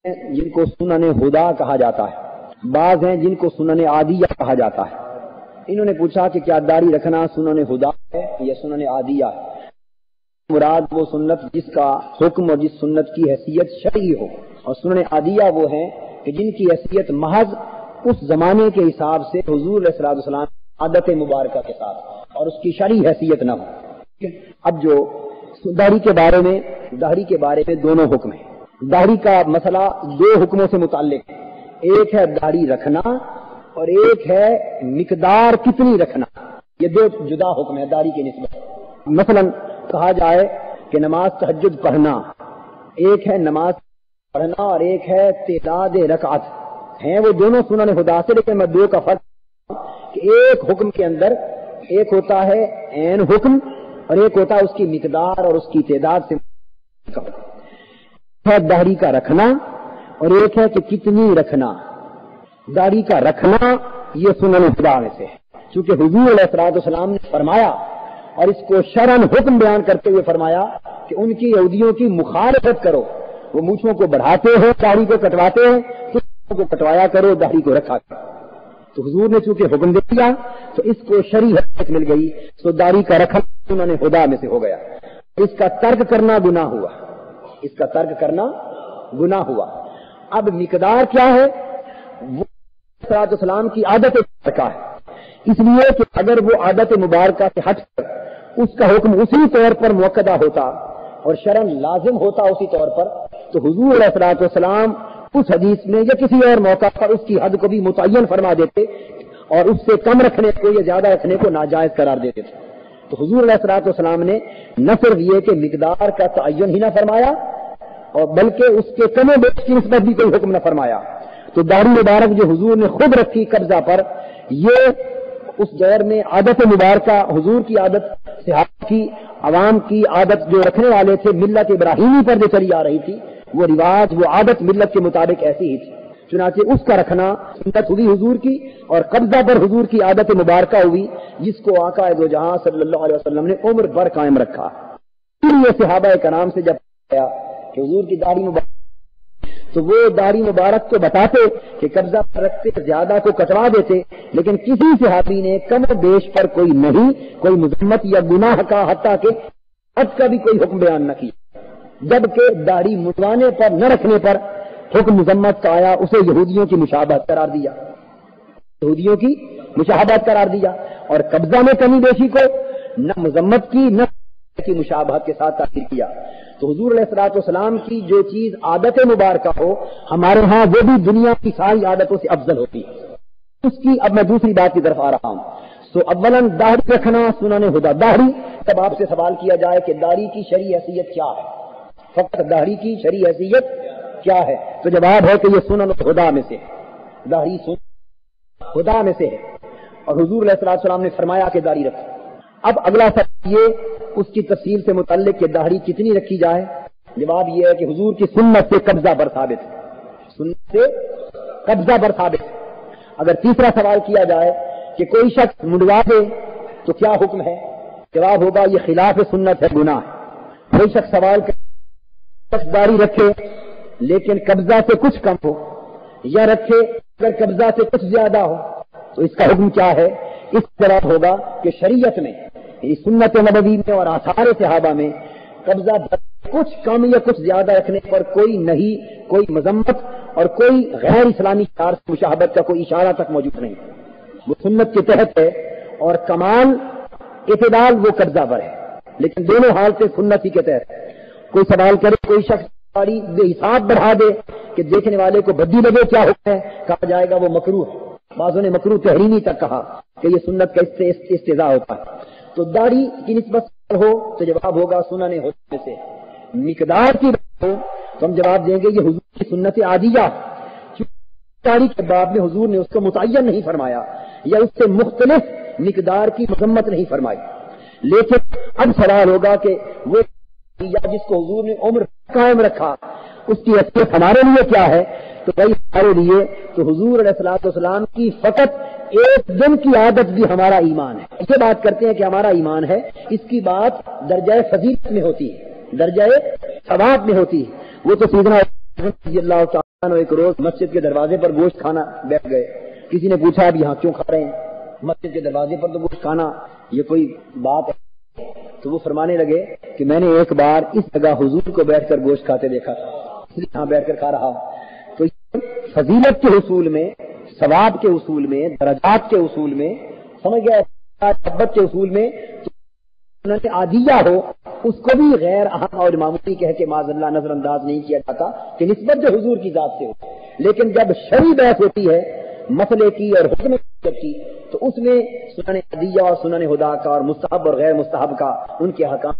جن کو سنن ہدا کہا جاتا ہے، بعض ہیں جن کو سنن عادیہ کہا جاتا ہے۔ انہوں نے پوچھا کہ کیا داڑھی رکھنا سنن ہدا ہے یا سنن عادیہ ہے؟ مراد وہ سنت جس کا حکم اور جس سنت کی حیثیت شرعی ہو، اور سنن عادیہ وہ ہیں کہ جن کی حیثیت محض اس زمانے کے حساب سے حضور علیہ الصلوۃ والسلام عادت مبارکہ کے ساتھ اور اس کی شرعی حیثیت نہ ہو۔ اب جو داڑھی کے بارے میں دونوں حکم ہیں۔ داڑھی کا مسئلہ دو حکموں سے متعلق ہے، ایک ہے داڑھی رکھنا اور ایک ہے مقدار کتنی رکھنا۔ یہ دو جدا حکم ہے داڑھی کی نسبت۔ مثلا کہا جائے کہ نماز تہجد پڑھنا، ایک ہے نماز پڑھنا اور ایک ہے تعداد رکعت، ہیں وہ دونوں سنن ہدا سے، لیکن میں دو کا فرق کہ ایک حکم کے اندر ایک ہوتا ہے عین حکم اور ایک ہوتا ہے اس کی مقدار اور اس کی تعداد سے ہے داڑھی کا رکھنا، اور ایک ہے کہ کتنی رکھنا۔ داڑھی کا رکھنا یہ سنن ہدا میں سے ہے، چونکہ حضور علیہ الصلوۃ والسلام نے فرمایا اور اس کو شرعاً حکم بیان کرتے ہوئے فرمایا کہ ان کی یہودیوں کی مخالفت کرو، وہ مونچھوں کو بڑھاتے ہیں، داڑھی کو کٹواتے ہیں، کو کٹوایا کرو، داڑھی کو رکھا کرو۔ تو حضور نے چونکہ حکم دے دیا تو اس کو شرعی حیثیت مل گئی، تو داڑھی کا رکھنا سنن ہدا میں سے ہو گیا۔ اس کا ترک کرنا گناہ ہوا، اس کا ترک کرنا گناہ ہوا۔ اب مقدار کیا ہے؟ وہ صلی اللہ علیہ وسلم کی عادت مبارکہ ہے، اس لیے کہ اگر وہ عادت مبارکہ سے ہٹ کر اس کا حکم اسی طور پر موقدہ ہوتا اور شرعاً لازم ہوتا اسی طور پر، تو حضور علیہ الصلوۃ والسلام اس حدیث میں یا کسی اور موقع پر اس کی حد کو بھی متعین فرما دیتے اور اس سے کم رکھنے کو یا زیادہ رکھنے کو ناجائز قرار دیتے تھے۔ تو حضور علیہ الصلوۃ والسلام نے نہ صرف یہ کہ مقدار کا تعین ہی نہ فرمایا اور بلکہ اس کے کم و بیش کی نسبت بھی کوئی حکم نہ فرمایا۔ تو داڑھی مبارک جو حضور نے خود رکھی قبضہ پر، یہ اس دور میں عادت مبارکہ، حضور کی عادت، صحابہ کی، عوام کی عادت جو رکھنے والے تھے ملت ابراہیمی پر جو چلی آ رہی تھی، وہ رواج، وہ عادت ملت کے مطابق ایسی ہی تھی، چنانچہ اس کا رکھنا سنت ہوئی حضور کی، اور قبضہ پر حضور کی عادت مبارکہ ہوئی جس کو آقا دو جہاں صلی اللہ علیہ وسلم نے عمر بھر قائم رکھا۔ یہ صحابہ کرام سے جب آیا کہ حضور کی داڑھی مبارک، تو وہ داڑھی مبارک کو بتاتے کہ قبضہ پر رکھتے زیادہ کو کٹوا دیتے، لیکن کسی صحابی نے کم و بیش پر کوئی نہیں، کوئی مذمت یا گناہ کا، حتیٰ کہ حد کا بھی کوئی حکم بیان نہ کیا، جبکہ داڑھی منڈوانے پر نہ رکھنے پر حکم مذمت کا آیا، اسے یہودیوں کی مشابہت قرار دیا، یہودیوں کی مشابہت قرار دیا، اور قبضہ میں کمی بیشی کو نہ مذمت کی نہ کی مشابہت کے ساتھ تعبیر کیا۔ تو حضور علیہ الصلوۃ والسلام کی جو چیز عادت مبارکہ ہو ہمارے ہاں، وہ بھی دنیا کی ساری عادتوں سے افضل ہوتی ہے۔ اس کی اب میں دوسری بات کی طرف آ رہا ہوں۔ تو اولاً داڑھی رکھنا سنن ہدا۔ داڑھی، جب آپ سے سوال کیا جائے کہ داڑھی کی شرعی حیثیت کیا ہے، فقط داڑھی کی شرعی حیثیت کیا ہے، تو جواب ہے کہ یہ سنن ہدا میں سے ہے، داڑھی سنن ہدا میں سے ہے، اور حضور علیہ الصلوۃ والسلام نے فرمایا کہ داڑھی رکھو۔ اب اگلا سوال یہ اس کی تفصیل سے متعلق کہ داڑھی کتنی رکھی جائے، جواب یہ ہے کہ حضور کی سنت سے قبضہ پر ثابت ہے، سنت سے قبضہ پر ثابت ہے۔ اگر تیسرا سوال کیا جائے کہ کوئی شخص منڈوا دے تو کیا حکم ہے، جواب ہوگا یہ خلاف سنت ہے، گناہ ہے۔ کوئی شخص سوال کرے داڑھی رکھے لیکن قبضہ سے کچھ کم ہو، یا رکھے اگر قبضہ سے کچھ زیادہ ہو، تو اس کا حکم کیا ہے؟ اس طرح ہوگا کہ شریعت میں، سنت نبوی میں اور آثار صحابہ میں قبضہ کچھ کم یا کچھ زیادہ رکھنے پر کوئی نہیں، کوئی مذمت اور کوئی غیر اسلامی شعار سے مشابہت کا کوئی اشارہ تک موجود نہیں، وہ سنت کے تحت ہے، اور کمال اعتدال وہ قبضہ پر ہے، لیکن دونوں حال سے سنت ہی کے تحت ہے۔ کوئی سوال کرے کوئی شخص بے حساب بڑھا دے کہ دیکھنے والے کو بدی لگے، کیا حکم ہے؟ کہا جائے گا وہ مکروہ ہے، بعضوں نے مکروہ تحریمی تک کہا کہ یہ سنت کا اس سے استضاء ہوتا ہے۔ تو داڑھی کی نسبت ہو تو جواب ہوگا سنن ہدا سے۔ مقدار کی بات ہو تو ہم جواب دیں گے یہ حضور کی سنت عادیہ، داڑھی کے باب میں حضور نے اس کو متعین نہیں فرمایا یا اس سے مختلف مقدار کی مذمت نہیں فرمائی، لیکن اب سوال ہوگا کہ وہ جس کو حضور نے عمر قائم رکھا اس کی حیثیت ہمارے لیے کیا ہے؟ تو بھائی ہمارے لیے تو حضور علیہ الصلوۃ والسلام کی فقط ایک دن کی عادت بھی ہمارا ایمان ہے۔ اسے بات کرتے ہیں کہ ہمارا ایمان ہے، اس کی بات درجہ فضیلت میں ہوتی ہے، درجہ ثواب میں ہوتی ہے۔ وہ تو سیدنا رضی اللہ تعالیٰ عنہ ایک روز مسجد کے دروازے پر گوشت کھانا بیٹھ گئے. کسی نے پوچھا اب یہاں کیوں کھا رہے ہیں؟ مسجد کے دروازے پر تو گوشت کھانا یہ کوئی بات ہے؟ تو وہ فرمانے لگے کہ میں نے ایک بار اس جگہ حضور کو بیٹھ کر گوشت کھاتے دیکھا تھا، اس لیے یہاں بیٹھ کر کھا رہا ہوں. تو فضیلت کے حصول میں، ثواب کے حصول میں، درجات کے حصول میں، سمجھ گئے، محبت کے حصول میں عادیہ ہو اس کو بھی غیر اہم اور معمولی کہہ کے معاذ اللہ نظر انداز نہیں کیا جاتا کہ نسبت جو حضور کی ذات سے ہو. لیکن جب شرعی بحث ہوتی ہے مسئلے کی اور حکم کی تو اس میں سنن عادیہ اور سنن ہدا کا اور مستحب اور غیر مستحب کا ان کے حکام.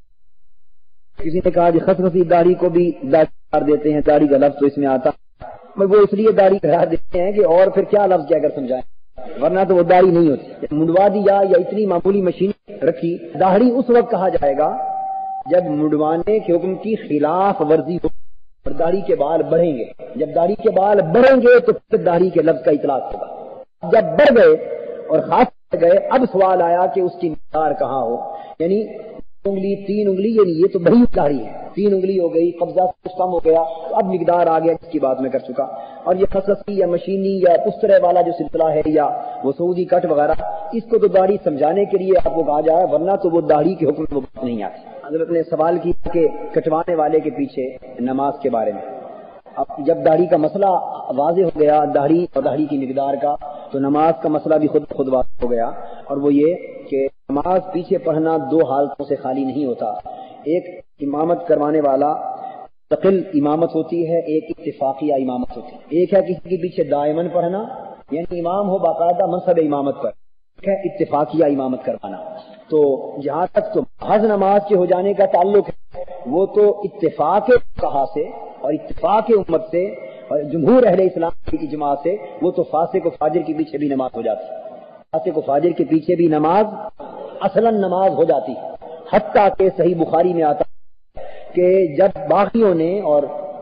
کسی نے کہا کہ خصخصی داڑھی کو بھی داڑھی قرار دیتے ہیں، داڑھی کا لفظ تو اس میں آتا، وہ اس لیے داڑھی قرار دیتے ہیں کہ اور پھر کیا لفظ کیا کر سمجھائیں، ورنہ تو وہ داڑھی نہیں ہوتی. منڈوا دیا یا اتنی معمولی مشین رکھی، داڑھی اس وقت کہا جائے گا جب منڈوانے کے حکم کی خلاف ورزی ہو اور داڑھی کے بال بڑھیں گے. جب داڑھی کے بال بڑھیں گے تو پھر داڑھی کے لفظ کا اطلاق ہوگا. جب بڑھ گئے اور خاص کر گئے، اب سوال آیا کہ اس کی مقدار کہاں ہو. یعنی انگلی، 3 انگلی، یعنی یہ تو بڑی داڑھی ہے، 3 انگلی ہو گئی، قبضہ کچھ کم ہو گیا تو اب مقدار آ گیا جس کی بات میں کر چکا. اور یہ خصخصی یا مشینی یا پسترے والا جو سلسلہ ہے یا وہ سعودی کٹ وغیرہ، اس کو تو داڑھی سمجھانے کے لیے آپ کو کہا جائے، ورنہ تو وہ داڑھی کے حکم میں بات نہیں آتی. حضرت نے سوال کیا کہ کٹوانے والے کے پیچھے نماز کے بارے میں. اب جب داڑھی کا مسئلہ واضح ہو گیا، داڑھی اور داڑھی کی مقدار کا، تو نماز کا مسئلہ بھی خود واضح ہو گیا. اور وہ یہ کہ نماز پیچھے پڑھنا 2 حالتوں سے خالی نہیں ہوتا. ایک امامت کروانے والا مستقل امامت ہوتی ہے، ایک اتفاقیہ امامت ہوتی ہے. ایک ہے کسی کے پیچھے دائمن پڑھنا، یعنی امام ہو باقاعدہ منصب امامت پر. ایک ہے اتفاقیہ امامت کروانا. تو جہاں تک تو محض نماز کے ہو جانے کا تعلق ہے وہ تو اتفاق فقہا سے اور اتفاق امت سے اور جمہور اہل اسلام کی اجماع سے وہ تو فاسق و فاجر کے پیچھے بھی نماز ہو جاتی ہے. فاسق و فاجر کے پیچھے بھی نماز اصلاً نماز ہو جاتی ہے. حتیٰ کہ صحیح بخاری میں آتا کہ جب باغیوں نے اور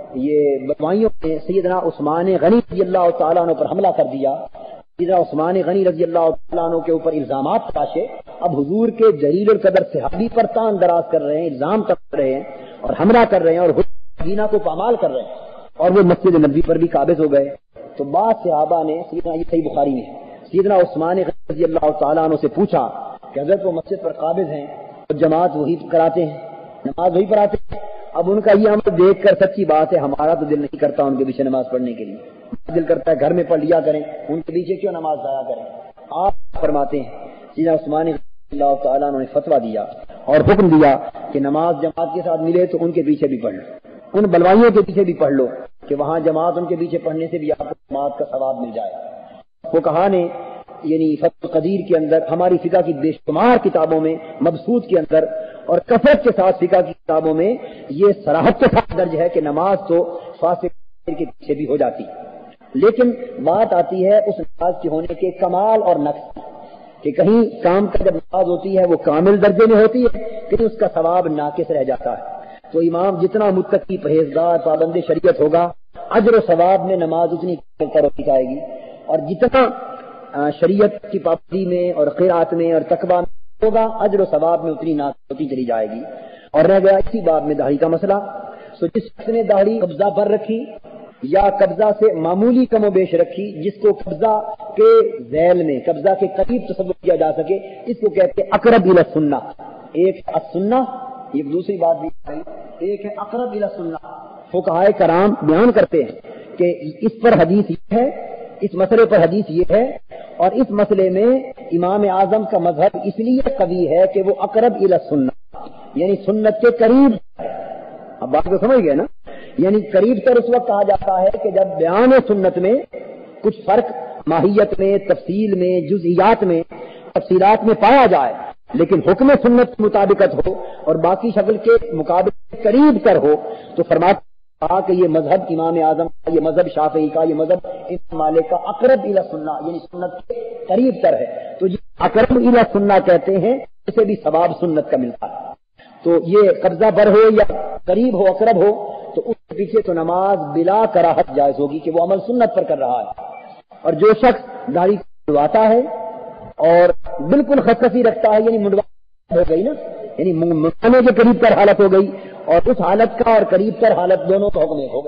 یہ بدمائیوں نے سیدنا عثمان غنی رضی اللہ تعالیٰ عنہ پر حملہ کر دیا، سیدنا عثمان غنی رضی اللہ تعالیٰ عنہ کے اوپر الزامات تراشے. اب حضور کے جلیل القدر صحابی پر تان دراز کر رہے ہیں، الزام کر رہے ہیں اور حملہ کر رہے ہیں اور مدینہ کو پامال کر رہے ہیں، اور وہ مسجد نبوی پر بھی قابض ہو گئے. تو بعض صحابہ نے سیدنا، یہ صحیح بخاری میں سیدنا عثمان غنی رضی اللہ تعالیٰ عنہ سے پوچھا کہ حضرت وہ مسجد پر قابض ہیں اور جماعت وہی کراتے ہیں، نماز وہی پڑھاتے ہیں. اب ان کا یہ عمل دیکھ کر سچی بات ہے ہمارا تو دل نہیں کرتا ان کے پیچھے نماز پڑھنے کے لیے. دل کرتا ہے گھر میں پڑھ لیا کریں، ان کے پیچھے کیوں نماز ضائع کریں. آپ فرماتے ہیں سیدنا عثمان اللہ تعالیٰ نے فتویٰ دیا اور حکم دیا کہ نماز جماعت کے ساتھ ملے تو ان کے پیچھے بھی پڑھ لو، ان بلوائیوں کے پیچھے بھی پڑھ لو کہ وہاں جماعت ان کے پیچھے پڑھنے سے بھی آپ کو جماعت کا ثواب مل جائے. وہ کہا نے یعنی فتح القدیر کے اندر، ہماری فقہ کی بے شمار کتابوں میں، مبسوط کے اندر اور کثرت کے ساتھ فقہ کی کتابوں میں یہ صراحت کے ساتھ درج ہے کہ نماز تو فاسق کے پیچھے بھی ہو جاتی. لیکن بات آتی ہے اس نماز کے ہونے کے کمال اور نقص کہ کہیں کام کا جب نماز ہوتی ہے وہ کامل درجے میں ہوتی ہے، کہیں اس کا ثواب ناقص رہ جاتا ہے. تو امام جتنا متقی، پرہیزگار، پابند شریعت ہوگا، اجر و ثواب میں نماز اتنی ترقی آئے گی. اور جتنا شریعت کی پابندی میں اور قرات میں اور تقویٰ میں ہوگا، اجر و ثواب میں اتنی ناقص ہوتی چلی جائے گی. اور رہ گیا اسی بات میں داڑھی کا مسئلہ. سو جس شخص نے داڑھی قبضہ پر رکھی یا قبضہ سے معمولی کم و بیش رکھی، جس کو قبضہ کے ذیل میں، قبضہ کے قریب تصور کیا جا سکے، اس کو کہتے ہیں اقرب الی السنہ. ایک السنہ، ایک دوسری بات بھی ہے، ایک ہے اقرب الی السنہ. فقہائے کرام بیان کرتے ہیں کہ اس پر حدیث یہ ہے، اس مسئلے پر حدیث یہ ہے، اور اس مسئلے میں امام اعظم کا مذہب اس لیے قوی ہے کہ وہ اقرب الی السنہ یعنی سنت کے قریب. اب بات کو سمجھ گئے نا؟ یعنی قریب تر اس وقت کہا جاتا ہے کہ جب بیان سنت میں کچھ فرق ماہیت میں، تفصیل میں، جزئیات میں، تفصیلات میں پایا جائے، لیکن حکم سنت کی مطابقت ہو اور باقی شکل کے مقابلے قریب تر ہو، تو فرماتے کہا کہ یہ مذہب امام اعظم کا، یہ مذہب شافعی کا، یہ مذہب امام مالک کا اقرب الی السنہ یعنی سنت کے قریب تر ہے. تو یہ اقرب الی السنہ کہتے ہیں، اسے بھی ثواب سنت کا ملتا ہے. تو یہ قبضہ بر ہو یا قریب ہو، اقرب ہو، تو اس کے پیچھے تو نماز بلا کراہت جائز ہوگی کہ وہ عمل سنت پر کر رہا ہے. اور جو شخص داڑھی منڈواتا ہے اور بالکل خصخصی رکھتا ہے، یعنی منڈوا ہو گئی نا، یعنی منڈوانے کے قریب تر حالت ہو گئی، اور اس حالت کا اور قریب تر حالت دونوں کا حکم ہو گیا.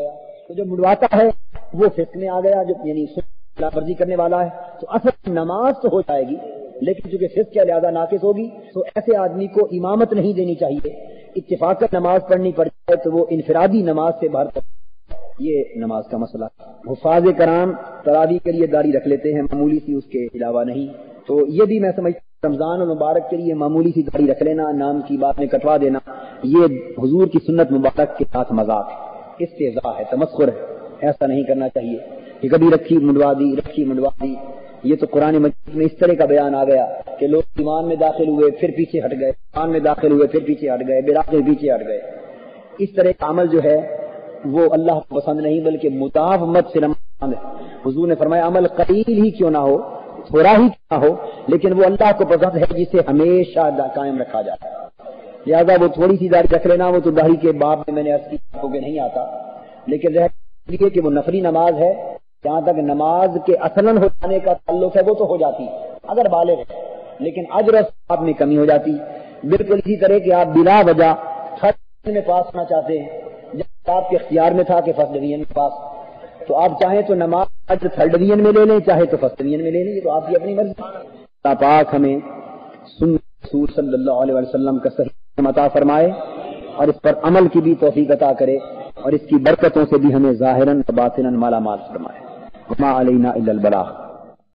تو جو منڈواتا ہے وہ فسق میں آ گیا، جو یعنی خلاف ورزی کرنے والا ہے، تو اصل نماز تو ہو جائے گی لیکن چونکہ فسق کے لحاظہ ناقص ہوگی، تو ایسے آدمی کو امامت نہیں دینی چاہیے، اتفاقاً نماز پڑھنی پڑ جائے تو وہ انفرادی نماز سے باہر کر، یہ نماز کا مسئلہ۔ حفاظ کرام تراویح کے لیے داڑھی رکھ لیتے ہیں، معمولی سی، اس کے علاوہ نہیں، تو یہ بھی میں سمجھتا ہوں رمضان المبارک کے لیے معمولی سی داڑھی رکھ لینا، نام کی بات میں کٹوا دینا، یہ حضور کی سنت مبارک کے ساتھ مذاق ہے، استہزاء ہے، تمسخر ہے، ایسا نہیں کرنا چاہیے کہ کبھی رکھی منڈوا دی۔ یہ تو قرآن مجید میں اس طرح کا بیان آ گیا کہ لوگ ایمان میں داخل ہوئے پھر پیچھے ہٹ گئے، ایمان میں داخل ہوئے پھر پیچھے ہٹ گئے، براق میں پیچھے ہٹ گئے۔ اس طرح کا عمل جو ہے وہ اللہ کو پسند نہیں، بلکہ مداومت سے پسند ہے۔ حضور نے فرمایا عمل قلیل ہی کیوں نہ ہو، تھوڑا ہی کیوں نہ ہو، لیکن وہ اللہ کو پسند ہے جسے ہمیشہ قائم رکھا جائے۔ لہٰذا وہ تھوڑی سی داڑھی رکھ لینا، وہ تو داڑھی کے باب میں نے عرض کیا کہ نہیں آتا، لیکن رہ کہ وہ نفلی نماز ہے، جہاں تک نماز کے اصلاً ہو جانے کا تعلق ہے وہ تو ہو جاتی اگر بالغ ہے، لیکن اجر و ثواب میں کمی ہو جاتی۔ بالکل اسی طرح کہ آپ بلا وجہ تھرڈ ڈویژن میں پاس ہونا چاہتے ہیں، جب آپ کے اختیار میں تھا کہ فرسٹ ڈویژن میں پاس، تو آپ چاہیں تو نماز تھرڈ ڈویژن میں لے لیں، چاہے تو فرسٹ ڈویژن میں لے لیں، تو آپ کی اپنی مرضی۔ اللہ پاک ہمیں سنت رسول صلی اللہ علیہ وسلم کا صحیح عطا فرمائے اور اس پر عمل کی بھی توفیق عطا کرے، اور اس کی برکتوں سے بھی ہمیں ظاہراً و باطناً مالا مال فرمائے۔ وما علینا الا البلاغ۔